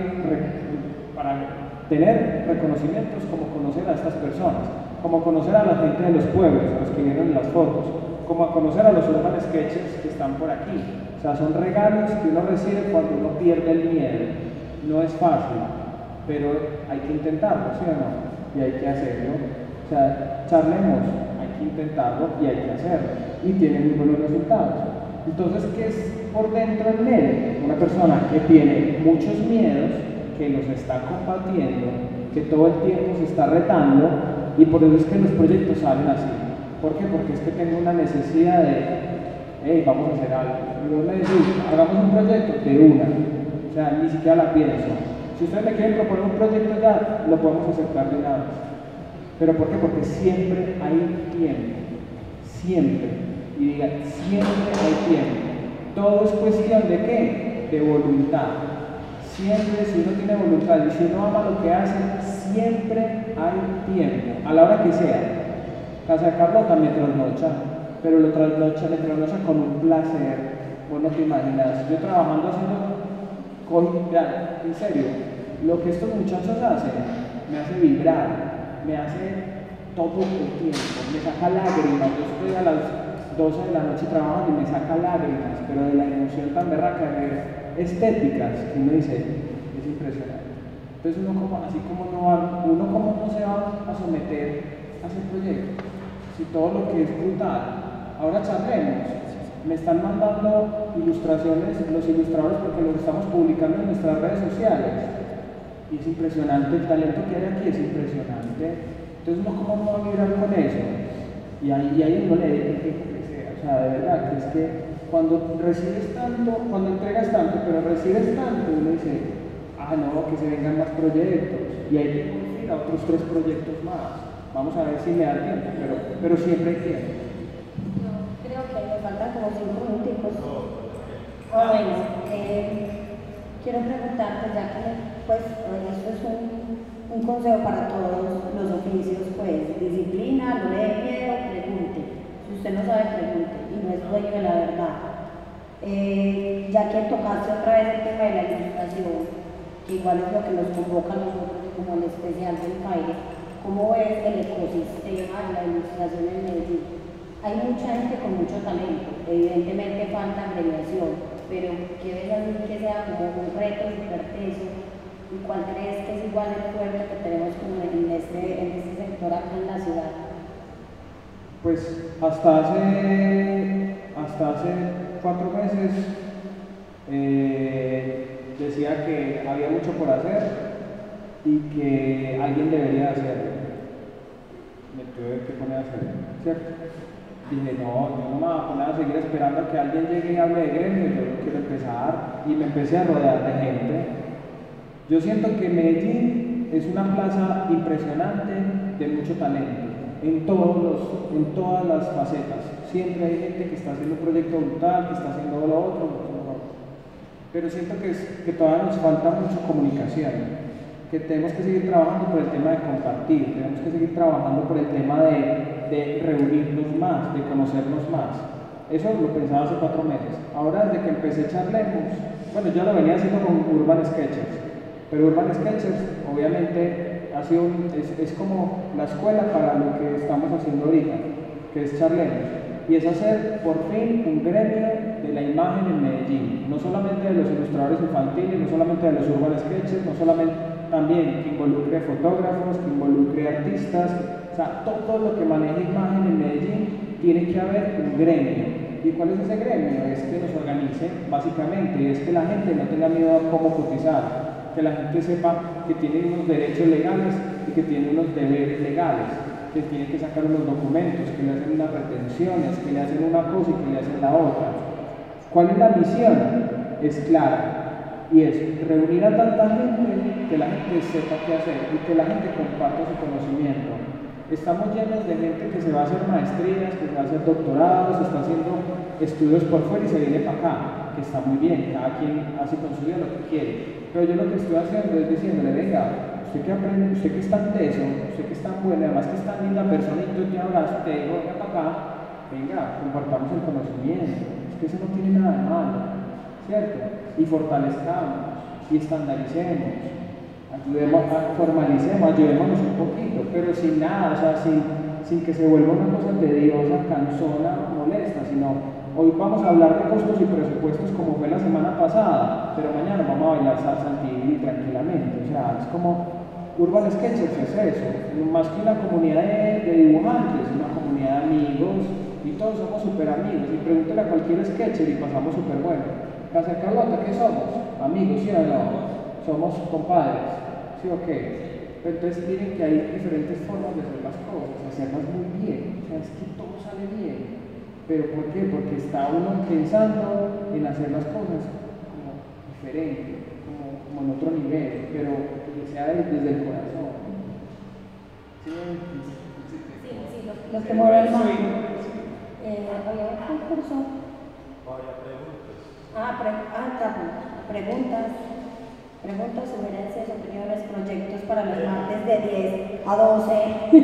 para tener reconocimientos como conocer a estas personas, como conocer a la gente de los pueblos, a los que vieron en las fotos, como a conocer a los urban sketches que están por aquí. O sea, son regalos que uno recibe cuando uno pierde el miedo. No es fácil, pero hay que intentarlo, ¿sí o no? Y hay que hacerlo. O sea, charlemos, hay que intentarlo y hay que hacerlo. Y tiene muy buenos resultados. Entonces, ¿qué es por dentro en él? Una persona que tiene muchos miedos, que los está combatiendo, que todo el tiempo se está retando, y por eso es que los proyectos salen así. ¿Por qué? Porque es que tengo una necesidad de, hey, vamos a hacer algo. Y vos me decís, hagamos un proyecto de una. O sea, ni siquiera la pienso. Si ustedes me quieren proponer un proyecto ya, lo podemos aceptar de una vez. ¿Pero por qué? Porque siempre hay tiempo. Siempre. Y digan, siempre hay tiempo. Todo es cuestión de qué? De voluntad. Siempre, si uno tiene voluntad y si uno ama lo que hace, siempre hay tiempo. A la hora que sea. Casa de Carlota me trasnocha, pero lo trasnocha, me trasnocha con un placer. Vos no te imaginas. Yo trabajando haciendo, con, ya, en serio, lo que estos muchachos hacen me hace vibrar, me hace todo el tiempo, me saca lágrimas. Yo estoy a las doce de la noche trabajando y me saca lágrimas, pero de la emoción tan berraca de ver estéticas que uno dice, es impresionante. Entonces uno como, así como no va, uno como no se va a someter a ese proyecto, si todo lo que es brutal. Ahora charlemos, me están mandando ilustraciones, los ilustradores, porque los estamos publicando en nuestras redes sociales, y es impresionante, el talento que hay aquí es impresionante. Entonces uno cómo no va a vibrar con eso, y ahí, y ahí uno le dedica el tiempo que sea. O sea, de verdad, que es que cuando recibes tanto, cuando entregas tanto, pero recibes tanto, uno dice, ah no, que se vengan más proyectos, y ahí tengo que ir a otros tres proyectos más. Vamos a ver si me da tiempo, pero, pero siempre hay tiempo. Yo creo que me faltan como cinco minutos. Ah, bueno, eh, quiero preguntarte, ya que pues esto es un, un consejo para todos los oficios, pues disciplina, no le dé miedo, pregunte. Si usted no sabe, pregunte y no es dueño de la verdad. Eh, ya que tocaste otra vez el tema de la ilustración, que igual es lo que nos convoca a nosotros como el especial del F A I R E, ¿cómo ves el ecosistema de la ilustración en Medellín? Hay mucha gente con mucho talento, evidentemente falta premiación, pero ¿qué ves así que sea como un reto súper teso? ¿Y cuál crees que es igual el fuerte que tenemos como en este, en este sector acá en la ciudad? Pues hasta hace, hasta hace cuatro meses eh, decía que había mucho por hacer y que alguien debería hacerlo. Me tuve que poner a hacerlo, ¿cierto? Dije, no, yo no me voy a poner a seguir esperando a que alguien llegue y hable de gremio, yo no quiero empezar. Y me empecé a rodear de gente. Yo siento que Medellín es una plaza impresionante de mucho talento, en, todos los, en todas las facetas. Siempre hay gente que está haciendo un proyecto brutal, que está haciendo lo otro, lo otro. Pero siento que, es, que todavía nos falta mucha comunicación, que tenemos que seguir trabajando por el tema de compartir, tenemos que seguir trabajando por el tema de, de reunirnos más, de conocernos más. Eso lo pensaba hace cuatro meses. Ahora, desde que empecé Charlemos, bueno, ya lo venía haciendo con Urban Sketchers, pero Urban Sketchers obviamente ha sido un, es, es como la escuela para lo que estamos haciendo ahorita, que es Charlemos, y es hacer por fin un gremio de la imagen en Medellín, no solamente de los ilustradores infantiles, no solamente de los Urban Sketchers, no solamente, también que involucre fotógrafos, que involucre artistas, o sea, todo lo que maneja imagen en Medellín tiene que haber un gremio. ¿Y cuál es ese gremio? Es que nos organice básicamente, y es que la gente no tenga miedo a cómo cotizar, que la gente sepa que tiene unos derechos legales y que tiene unos deberes legales, que tiene que sacar unos documentos, que le hacen unas retenciones, que le hacen una cosa y que le hacen la otra. ¿Cuál es la misión? Es clara, y es reunir a tanta gente que la gente sepa qué hacer y que la gente comparta su conocimiento. Estamos llenos de gente que se va a hacer maestrías, que se va a hacer doctorados, está haciendo estudios por fuera y se viene para acá, que está muy bien, cada quien hace con su vida lo que quiere. Pero yo lo que estoy haciendo es diciéndole, venga, usted que aprende, usted que es tan teso, usted que es tan bueno, además que es tan linda persona y yo te abrazo, te digo, venga para acá, venga, compartamos el conocimiento, es que eso no tiene nada de malo, ¿cierto? Y fortalezcamos, y estandaricemos, ayudemos, formalicemos, ayudémonos un poquito, pero sin nada, o sea, sin, sin que se vuelva una cosa tediosa, cansona, molesta, sino hoy vamos a hablar de costos y presupuestos como fue la semana pasada, pero mañana vamos a bailar salsa antigua tranquilamente. O sea, es como Urban Sketchers es eso, más que una comunidad de, de dibujantes, una comunidad de amigos, y todos somos súper amigos. Y pregúntale a cualquier sketcher y pasamos súper bueno. Casa de Carlota, ¿qué somos? Amigos, ¿sí o no? Somos compadres, ¿sí o qué? Pero entonces miren que hay diferentes formas de hacer las cosas, hacerlas muy bien, o sea, es que todo sale bien. ¿Pero por qué? Porque está uno pensando en hacer las cosas como diferente, como, como en otro nivel, pero que sea desde el corazón. ¿Sí? Sí, sí, los, los que mueven el banco. Eh, ¿Había un concurso? Vaya, preguntas. Ah, pre ah tapo. Preguntas. Preguntas, sugerencias, opiniones, proyectos para los martes de diez a doce.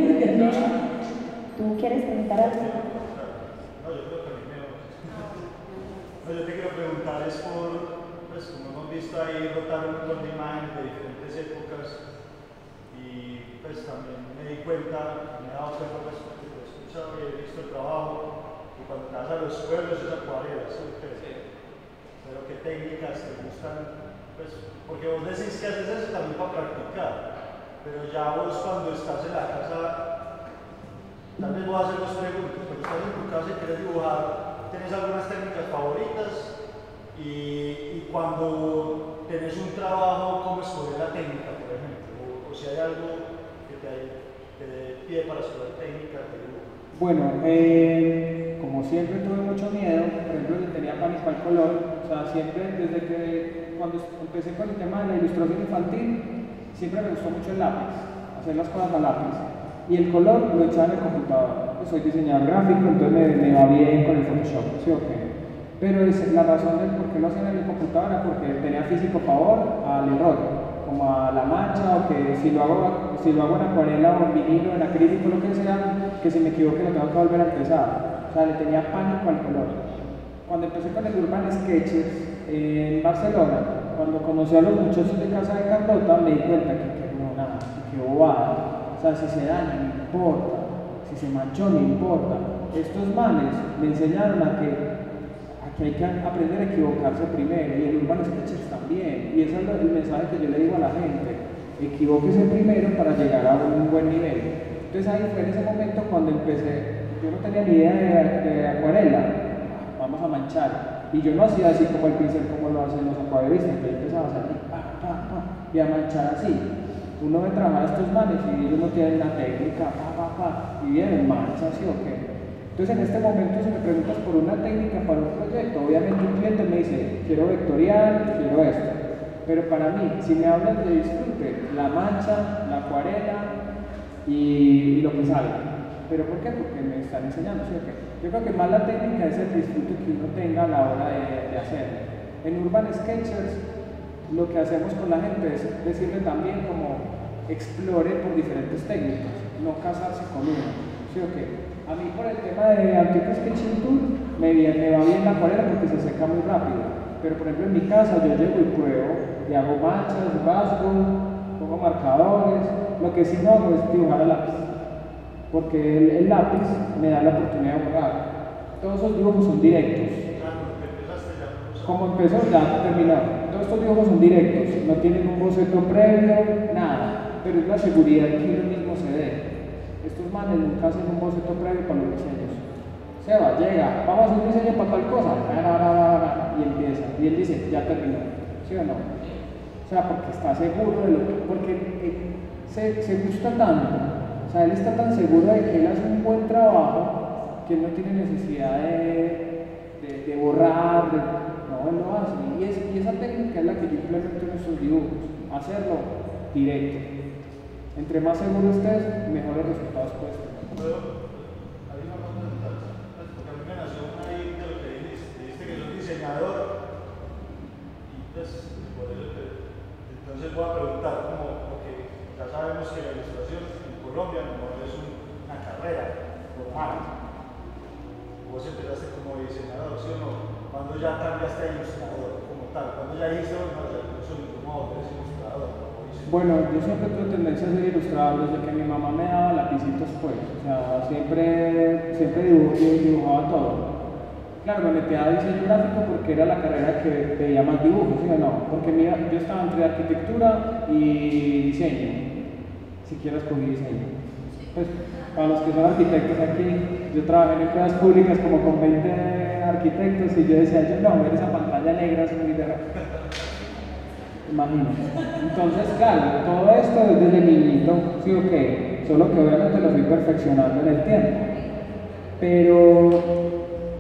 ¿Tú quieres preguntar algo? No, yo te quiero preguntar es por, pues como hemos visto ahí rotar un montón de imágenes de diferentes épocas y pues también me di cuenta, me he dado cuenta pues porque lo he escuchado y he visto el trabajo y cuando te vas a los pueblos es acuarela, ¿sí? Pero qué técnicas te gustan, pues porque vos decís que haces eso también para practicar, pero ya vos cuando estás en la casa, tal vez voy a hacer dos preguntas, pero estás en tu casa y quieres dibujar, ¿tienes algunas técnicas favoritas? Y, y cuando tenés un trabajo, ¿cómo escoger la técnica, por ejemplo? O, o si hay algo que te, te dé pie para escoger técnicas de dibujo. Bueno, eh, como siempre tuve mucho miedo, por ejemplo, le tenía pánico al color, o sea, siempre desde que cuando empecé con el tema de la ilustración infantil, siempre me gustó mucho el lápiz, hacer las cosas a lápiz. Y el color lo echaba en el computador. Yo soy diseñador gráfico, entonces me, me va bien con el Photoshop, ¿sí o qué? Pero es, la razón del por qué lo hacía en el computador era porque tenía físico favor al error, como a la mancha, o que si lo hago, si lo hago en acuarela o en vinilo, en acrílico, lo que sea, que si me equivoque lo tengo que volver a empezar. O sea, le tenía pánico al color. Cuando empecé con el Urban Sketchers en Barcelona, cuando conocí a los muchachos de Casa de Carlota, me di cuenta que, que no, nada, que bobada. O sea, si se daña, no importa. Si se manchó, no importa. Estos manes me enseñaron a que, a que hay que aprender a equivocarse primero, y en Urban Sketchers también. Y ese es el mensaje que yo le digo a la gente: equivóquese primero para llegar a un buen nivel. Entonces ahí fue en ese momento cuando empecé. Yo no tenía ni idea de, de acuarela, vamos a manchar. Y yo no hacía así como el pincel, como lo hacen los acuarelistas, que empezaba a salir, pa, pa, pa, y a manchar así. Uno ve trabajar a estos manes y ellos no tienen la técnica, pa, pa, pa, y vienen, mancha así o qué. Entonces en este momento, si me preguntas por una técnica para un proyecto, obviamente un cliente me dice, quiero vectorial, quiero esto. Pero para mí, si me hablan de disfrute, la mancha, la acuarela y, y lo que salga. ¿Pero por qué? Porque me están enseñando, ¿sí o qué? Yo creo que más la técnica es el disfrute que uno tenga a la hora de, de hacerlo. En Urban Sketchers, lo que hacemos con la gente es decirle también como explore por diferentes técnicas, no casarse con una, ¿sí o qué? A mí por el tema de Antique Sketching Tool me, me va bien la acuarela porque se seca muy rápido. Pero por ejemplo en mi casa yo llego y pruebo, y hago manchas, rasgo, pongo marcadores. Lo que sí no hago es dibujar a lápiz, porque el, el lápiz me da la oportunidad de borrar. Todos esos dibujos son directos. Como empezó, ya terminó. Todos estos dibujos son directos, no tienen un boceto previo, nada, pero es la seguridad que uno mismo se dé. Estos manes nunca hacen un boceto previo para los diseños. Seba, llega, vamos a hacer un diseño para tal cosa, y empieza, y él dice, ya terminó, ¿sí o no? O sea, porque está seguro de lo que, porque se, se gusta tanto, o sea, él está tan seguro de que él hace un buen trabajo que él no tiene necesidad de, de, de borrar, de, no, él lo hace, y, es, y esa técnica es la que yo implemento en estos dibujos, hacerlo directo. Entre más seguro estés, mejores resultados puedes tener. Entonces voy a preguntar, como, porque ya sabemos que la ilustración en Colombia no es una carrera formal. Vos empezaste como diseñador, ¿sí o no? ¿Cuándo ya cambiaste a ilustrador como tal? ¿Cuándo ya hice, no, ya no soy ningún eres ilustrador? Bueno, yo siempre tuve tendencia a ser ilustrador desde que mi mamá me daba lapicitos, pues. O sea, siempre, siempre dibujé, dibujaba todo. Claro, me metí a diseño gráfico porque era la carrera que veía más dibujos, ¿sí o no? Porque mira, yo estaba entre arquitectura y diseño. Siquiera escogí diseño. Pues, para los que son arquitectos aquí, yo trabajé en empresas públicas como con veinte arquitectos y yo decía, yo no, ver esa pantalla negra es muy de... Imagínate. Entonces, claro, todo esto desde niñito, sí o qué, solo que obviamente lo fui perfeccionando en el tiempo. Pero...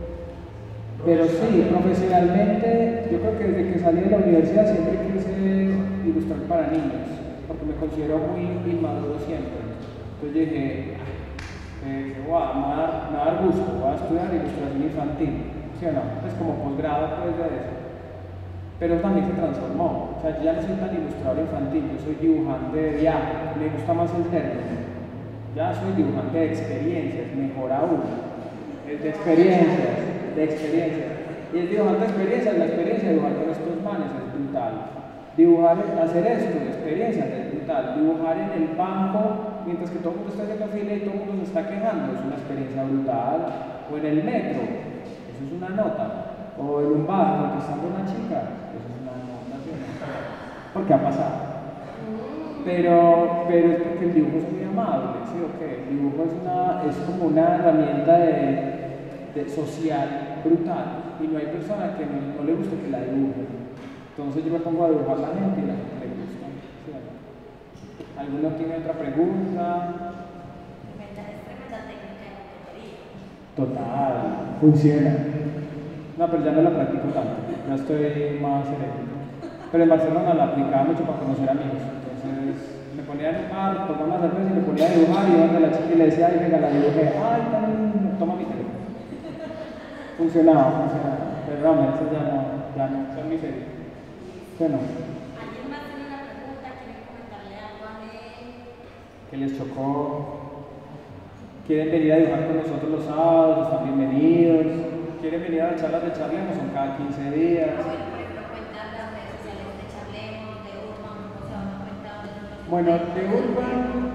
Pero sí, profesionalmente, yo creo que desde que salí de la universidad siempre quise ilustrar para niños, porque me considero muy inmaduro siempre. Entonces dije, eh, wow, me, va a dar, me va a dar gusto, voy a estudiar ilustración infantil, ¿sí o no? Es como posgrado pues de eso. Pero también se transformó, o sea, yo ya no soy tan ilustrador infantil, yo soy dibujante de viaje, me gusta más el término. Ya soy dibujante de experiencias, mejor aún, es de experiencias. de experiencia. Y el dibujante de experiencia, la experiencia de dibujar con estos manes es brutal. Dibujar, hacer esto de experiencia es brutal. Dibujar en el banco mientras que todo el mundo está haciendo fila y todo el mundo se está quejando es una experiencia brutal. O en el metro, eso es una nota. O en un bar conquistando a una chica, eso es una nota. Porque ha pasado. Pero, pero es porque el dibujo es muy amable, ¿sí o qué? El dibujo es, una, es como una herramienta de De social brutal y no hay persona que no, no le guste que la dibuje. Entonces yo me pongo a dibujar a la gente y la gente le gusta. ¿Sí? ¿Alguno tiene otra pregunta? Es tremenda técnica de coquetería. Total, funciona. No, pero ya no la practico tanto, ya estoy más sereno. Pero en Barcelona la aplicaba mucho para conocer amigos. Entonces me ponía en un bar, tomaba una cerveza y me ponía a dibujar y iba a la chica y le decía, ay, venga, la dibujé, ay, toma, toma mi teléfono. Funcionaba, funcionaba, pero no, eso ya no, ya no, son mis serios. ¿Sí o no? ¿Alguien más tiene una pregunta? ¿Quieren comentarle algo a él? ¿Qué les chocó? ¿Quieren venir a dibujar con nosotros los sábados? Están bienvenidos. ¿Quieren venir a las charlas de Charlemos? Son cada quince días. Bueno, por ejemplo, cuentan las redes sociales de Charlemos, de Urban, o sea, una cuenta donde nosotros... Bueno, de Urban, de Urban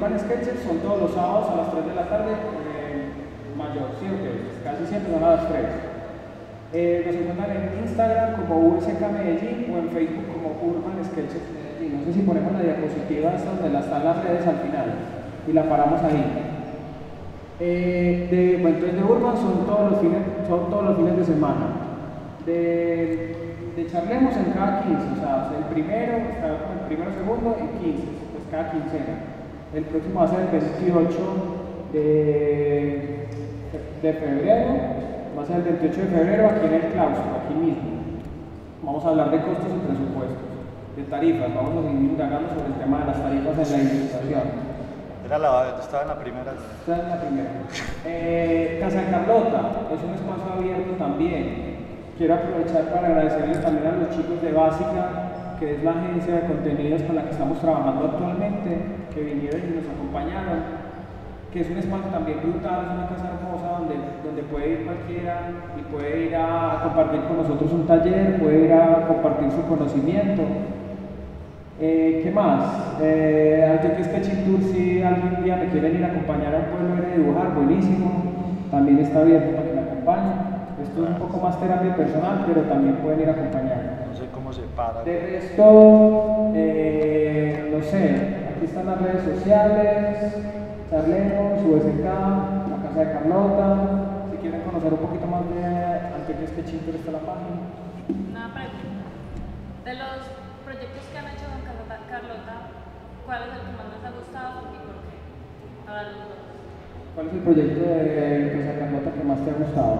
Urban Sketches son todos los sábados a las tres de la tarde, eh, mayor, sí, ok, casi siempre son a las tres. Eh, nos encuentran en Instagram como U S K Medellín o en Facebook como Urban Sketches Medellín. No sé si ponemos la diapositiva esta donde están las redes al final y la paramos ahí. Eh, de, bueno, entonces de Urban son todos los fines, son todos los fines de semana. De, de Charlemos en cada quince, o sea, el primero, el primero, segundo y quince, pues cada quincena. El próximo va a ser el veintiocho de, de febrero, va a ser el veintiocho de febrero aquí en el claustro, aquí mismo. Vamos a hablar de costos y presupuestos, de tarifas, vamos a seguir indagando sobre el tema de las tarifas en la ilustración. Era la, estaba en la primera. Esta es la primera. Eh, Casa Carlota es un espacio abierto también. Quiero aprovechar para agradecerles también a los chicos de Básica, que es la agencia de contenidos con la que estamos trabajando actualmente, que vinieron y nos acompañaron, que es un espacio también brutal, es una casa hermosa donde, donde puede ir cualquiera y puede ir a compartir con nosotros un taller, puede ir a compartir su conocimiento. Eh, ¿Qué más? Eh, Antioquia Sketching Tour, si algún día me quieren ir a acompañar al pueblo de dibujar, buenísimo, también está abierto para que me acompañen. Esto es un poco más terapia personal, pero también pueden ir a acompañar. No sé cómo se para. De resto, eh, no sé, aquí están las redes sociales, Charlemos, U S K, la Casa de Carlota. Si quieren conocer un poquito más de Antioquia Sketching Tour, está la página. Una pregunta. De los proyectos que han hecho con Casa Carlota, ¿cuál es el que más les ha gustado y por qué? Ahora los dos. ¿Cuál es el proyecto de Casa Carlota que más te ha gustado?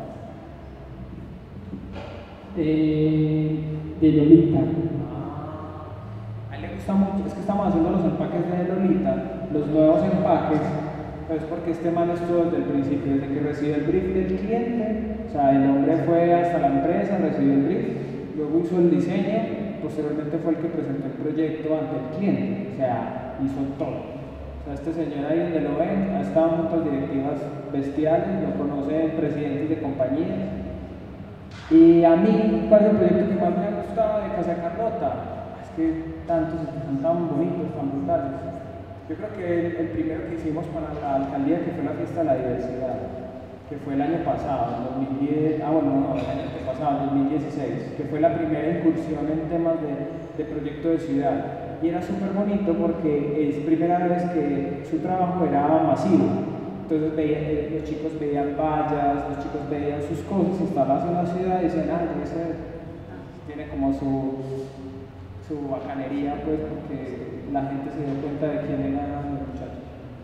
Eh, de Lolita. A él le gusta mucho, es que estamos haciendo los empaques de Lolita, los nuevos empaques, pero es porque este man estuvo desde el principio, desde que recibió el brief del cliente, o sea, el hombre fue hasta la empresa, recibió el brief, luego hizo el diseño, posteriormente fue el que presentó el proyecto ante el cliente, o sea, hizo todo. O sea, este señor ahí donde lo ven, ha estado en muchas directivas bestiales, lo conocen presidentes de compañías. Y a mí, ¿cuál es el proyecto que más me ha gustado de Casa Carlota? Es que tantos son tan bonitos, tan brutales. Yo creo que el, el primero que hicimos para la alcaldía, que fue la fiesta de la diversidad, que fue el año pasado, el dos mil diez, ah bueno, no, el año pasado, el dos mil dieciséis, que fue la primera incursión en temas de, de proyecto de ciudad. Y era súper bonito porque es primera vez que su trabajo era masivo. Entonces veían, los chicos veían vallas, los chicos veían sus cosas instaladas en la ciudad y decían, ah, ese tiene como su, su bacanería, pues, porque la gente se dio cuenta de quién eran los muchachos.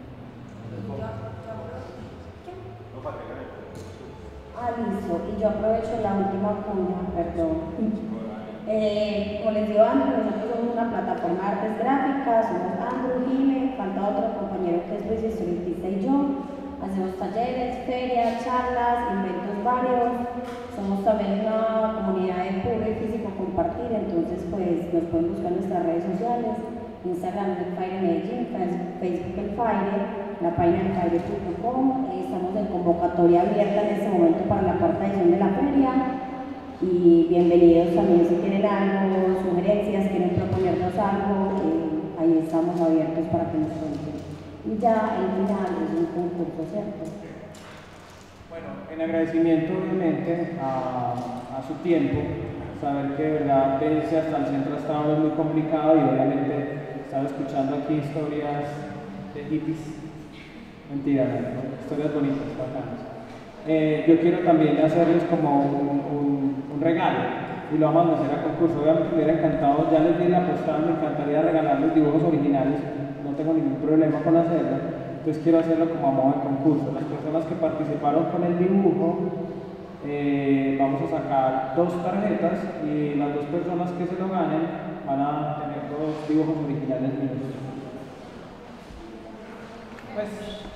Ah, listo. Y yo aprovecho la última cuña, perdón. Eh, como les digo antes, nosotros somos una plataforma de artes gráficas, somos Andrew, Jime, falta otro compañero que es Luis, historietista y yo. Hacemos talleres, ferias, charlas, inventos varios. Somos también una comunidad de puro y físico compartir, entonces pues nos pueden buscar en nuestras redes sociales. Instagram es el Faire Medellín, Facebook el Faire, la página el Faire punto com. Estamos en convocatoria abierta en este momento para la cuarta edición de la feria. Y bienvenidos también si tienen algo, sugerencias, quieren proponernos algo, eh, ahí estamos abiertos para que nos cuenten. Y ya el final es un concurso, ¿cierto? Bueno, en agradecimiento obviamente a, a su tiempo, saber que de verdad venirse hasta el centro estaba muy complicado y obviamente estaba escuchando aquí historias de hippies, mentira, ¿no? Historias bonitas, bacanas. Eh, yo quiero también hacerles como un, un, un regalo y lo vamos a hacer a concurso. Obviamente me hubiera encantado, ya les di la postada, me encantaría regalarles dibujos originales, no tengo ningún problema con hacerlo, entonces quiero hacerlo como a modo de concurso. Las personas que participaron con el dibujo, eh, vamos a sacar dos tarjetas y las dos personas que se lo ganen van a tener dos dibujos originales míos. Pues,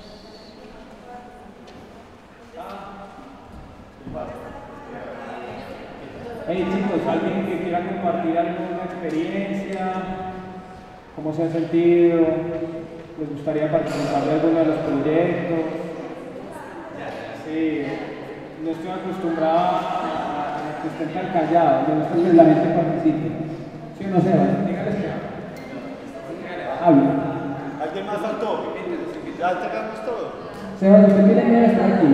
hey chicos, alguien que quiera compartir alguna experiencia, cómo se ha sentido, les gustaría participar de alguno de los proyectos. Sí, no estoy acostumbrado a que estén tan callados, me gusta que la gente participe. ¿Sí o no, Sebas? Dígales que hablen. ¿Alguien más faltó? Ya entregamos todo. Sebas, ¿usted tiene miedo de estar aquí?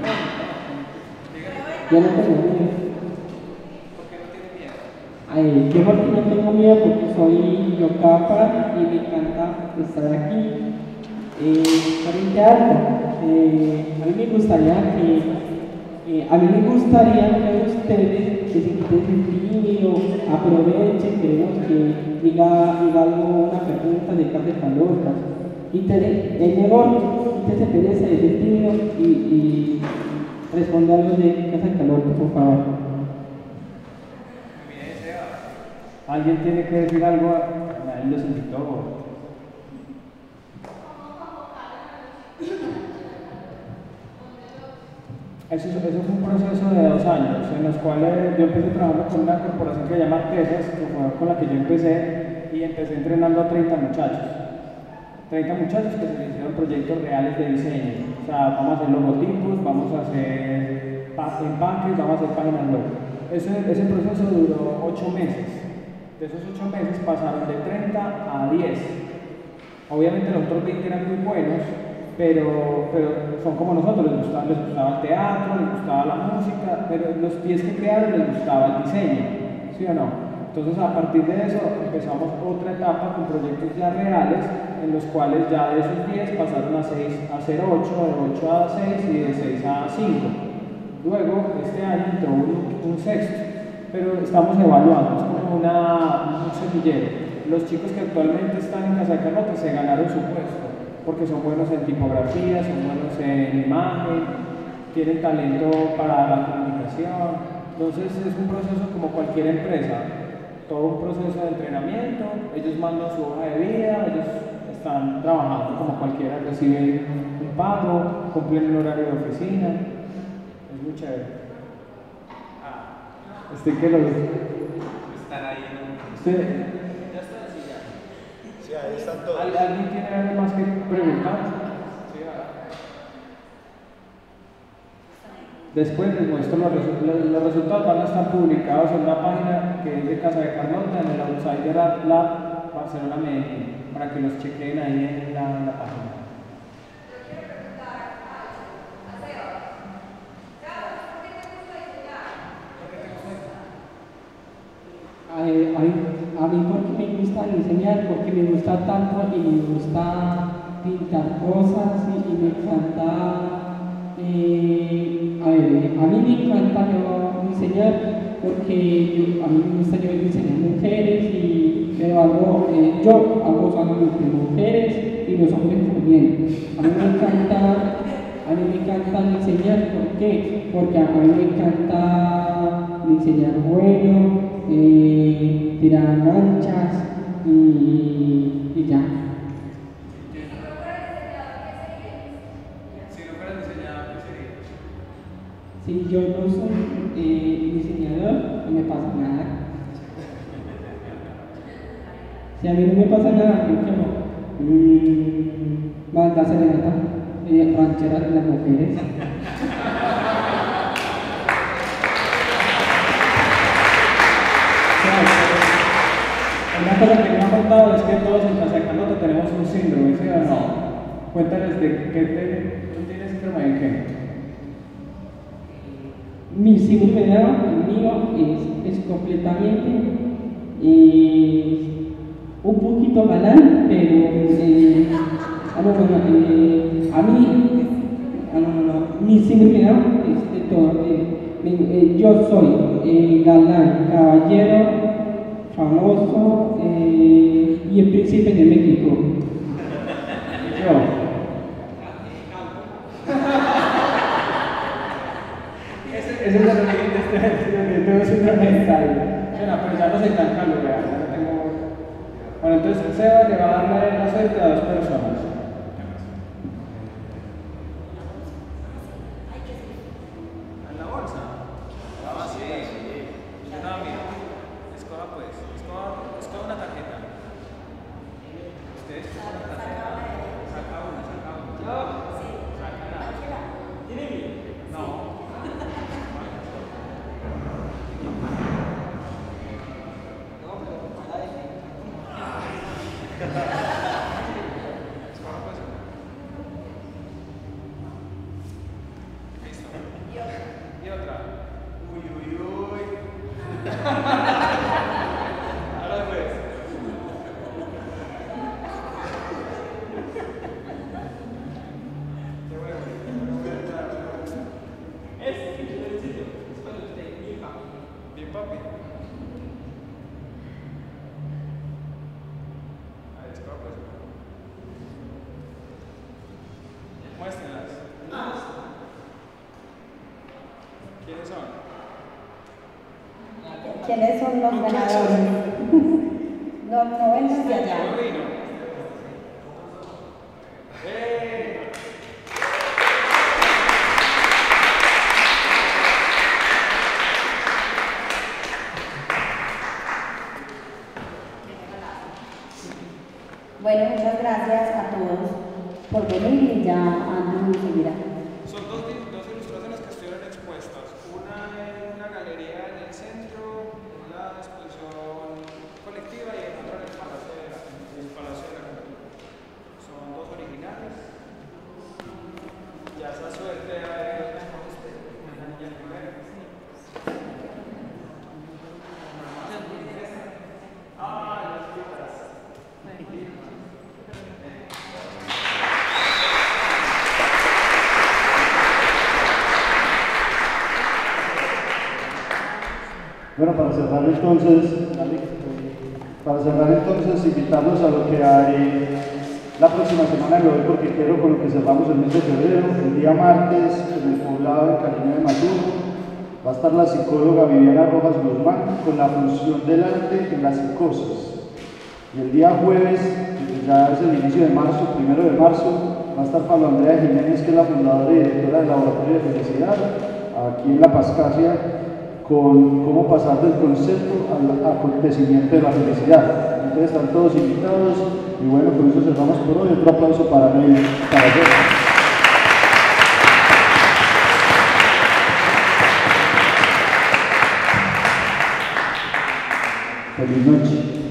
Yo no tengo miedo. ¿Por qué no tiene miedo? Ay, yo porque no tengo miedo porque soy yo capa y me encanta estar aquí. Eh, frente a algo, eh, a mí me gustaría que, eh, a mí me gustaría que ustedes, que si ustedes tímido, aprovechen, queremos que diga, diga algo, una pregunta de Casa de Carlota. Es mejor, usted se perece de ser tímido y, y responde algo de Casa de Carlota, por favor. ¿Alguien tiene que decir algo? A él los invitó. Eso, eso fue un proceso de dos años, en los cuales yo empecé trabajando con una corporación que se llama Artesas, que fue con la que yo empecé, y empecé entrenando a treinta muchachos. treinta muchachos que se les hicieron proyectos reales de diseño. O sea, vamos a hacer logotipos, vamos a hacer empaques, vamos a hacer páginas web. Ese, ese proceso duró ocho meses. De esos ocho meses pasaron de treinta a diez. Obviamente los otros veinte eran muy buenos, pero, pero son como nosotros, les gustaba, les gustaba el teatro, les gustaba la música, pero los diez que quedaron les gustaba el diseño, ¿sí o no? Entonces a partir de eso empezamos otra etapa con proyectos ya reales, en los cuales ya de esos diez pasaron a seis, a ser ocho, de ocho a seis y de seis a cinco. Luego este año entró un, un sexto, pero estamos evaluando, es como una, un semillero. Los chicos que actualmente están en Casa de Carlota se ganaron su puesto, porque son buenos en tipografía, son buenos en imagen, tienen talento para la comunicación. Entonces es un proceso como cualquier empresa, todo un proceso de entrenamiento, ellos mandan su hoja de vida, ellos están trabajando como cualquiera, reciben un pago, cumplen un horario de oficina, es muy chévere. Ah, este que lo Están ahí, ¿no? usted, Ya está así ya. Sí, ahí están todos. ¿al- ¿alguien tiene algo más que preguntar? Sí, ah. Después les muestro los, resu los, los resultados, van a estar publicados en una página que es de Casa de Carlota, en el Outsider Lab Barcelona Medellín, para que los chequen ahí en la, en la página. A, a, a mí porque me gusta diseñar, porque me gusta tanto y me gusta pintar cosas y, y me encanta, eh, a ver, a mí me encanta yo diseñar porque yo, a mí me gusta yo diseñar mujeres y pero hago, eh, yo hago solamente mujeres y los hombres también. A mí me encanta, a mí me encanta diseñar, ¿por qué? Porque a mí me encanta diseñar bueno, eh, tirar manchas y, y ya. Si no fueras diseñador, ¿qué serías? Si yo no soy eh, diseñador, no me pasa nada. Si a mí no me pasa nada, yo quiero mmm, banda serenata, eh, ranchera de las mujeres. Una cosa que me ha contado es que todos en Casa de Carlota tenemos un síndrome, ¿sí o no? Cuéntales de qué te, tú tienes síndrome de qué. Mi síndrome de Down, el mío, es, es completamente eh, un poquito galán, pero eh, ah, no, bueno, eh, a mí, ah, no, no, no, mi síndrome de Down es de todo. Eh, eh, yo soy eh, galán, caballero, famoso eh, y el príncipe de México. Yo. Ese es el siguiente, este es un comentario. Bueno, pero ya no se tan calor, ya no tengo. Bueno, entonces Seba le va a darle la suerte a dos personas. ¿En la bolsa? Ah, sí. No, mira. Escoja pues. Escoja, escoja una tarjeta. Usted escoja una tarjeta. Saca una, saca una. ¿Yo? Sí. Sácala. ¿Tiene mí? No. ¿Quiénes son los ganadores? No, no ven desde allá. Bueno, muchas gracias a todos por venir y ya Andrew seguirá. Son dos, dos ilustraciones que estuvieron expuestas. Una en una galería en el centro, en la exposición colectiva, y otra en el Palacio de la, el Palacio de la Cultura. Son dos originales. Ya esa suerte a Ah, las pitas. Bueno, para cerrar entonces, para cerrar entonces, invitarlos a lo que hay la próxima semana, lo doy porque quiero, con lo que cerramos el mes de febrero, el día martes, en el poblado de Cariño de Maturo, va a estar la psicóloga Viviana Rojas Guzmán con la función del arte en la psicosis. Y el día jueves, que ya es el inicio de marzo, primero de marzo, va a estar Pablo Andrea Jiménez, que es la fundadora y directora del Laboratorio de Felicidad, aquí en La Pascasia, con cómo pasar del concepto al acontecimiento de la felicidad. Entonces están todos invitados y bueno, con eso cerramos por hoy. Otro aplauso para mí, para todos. Feliz noche.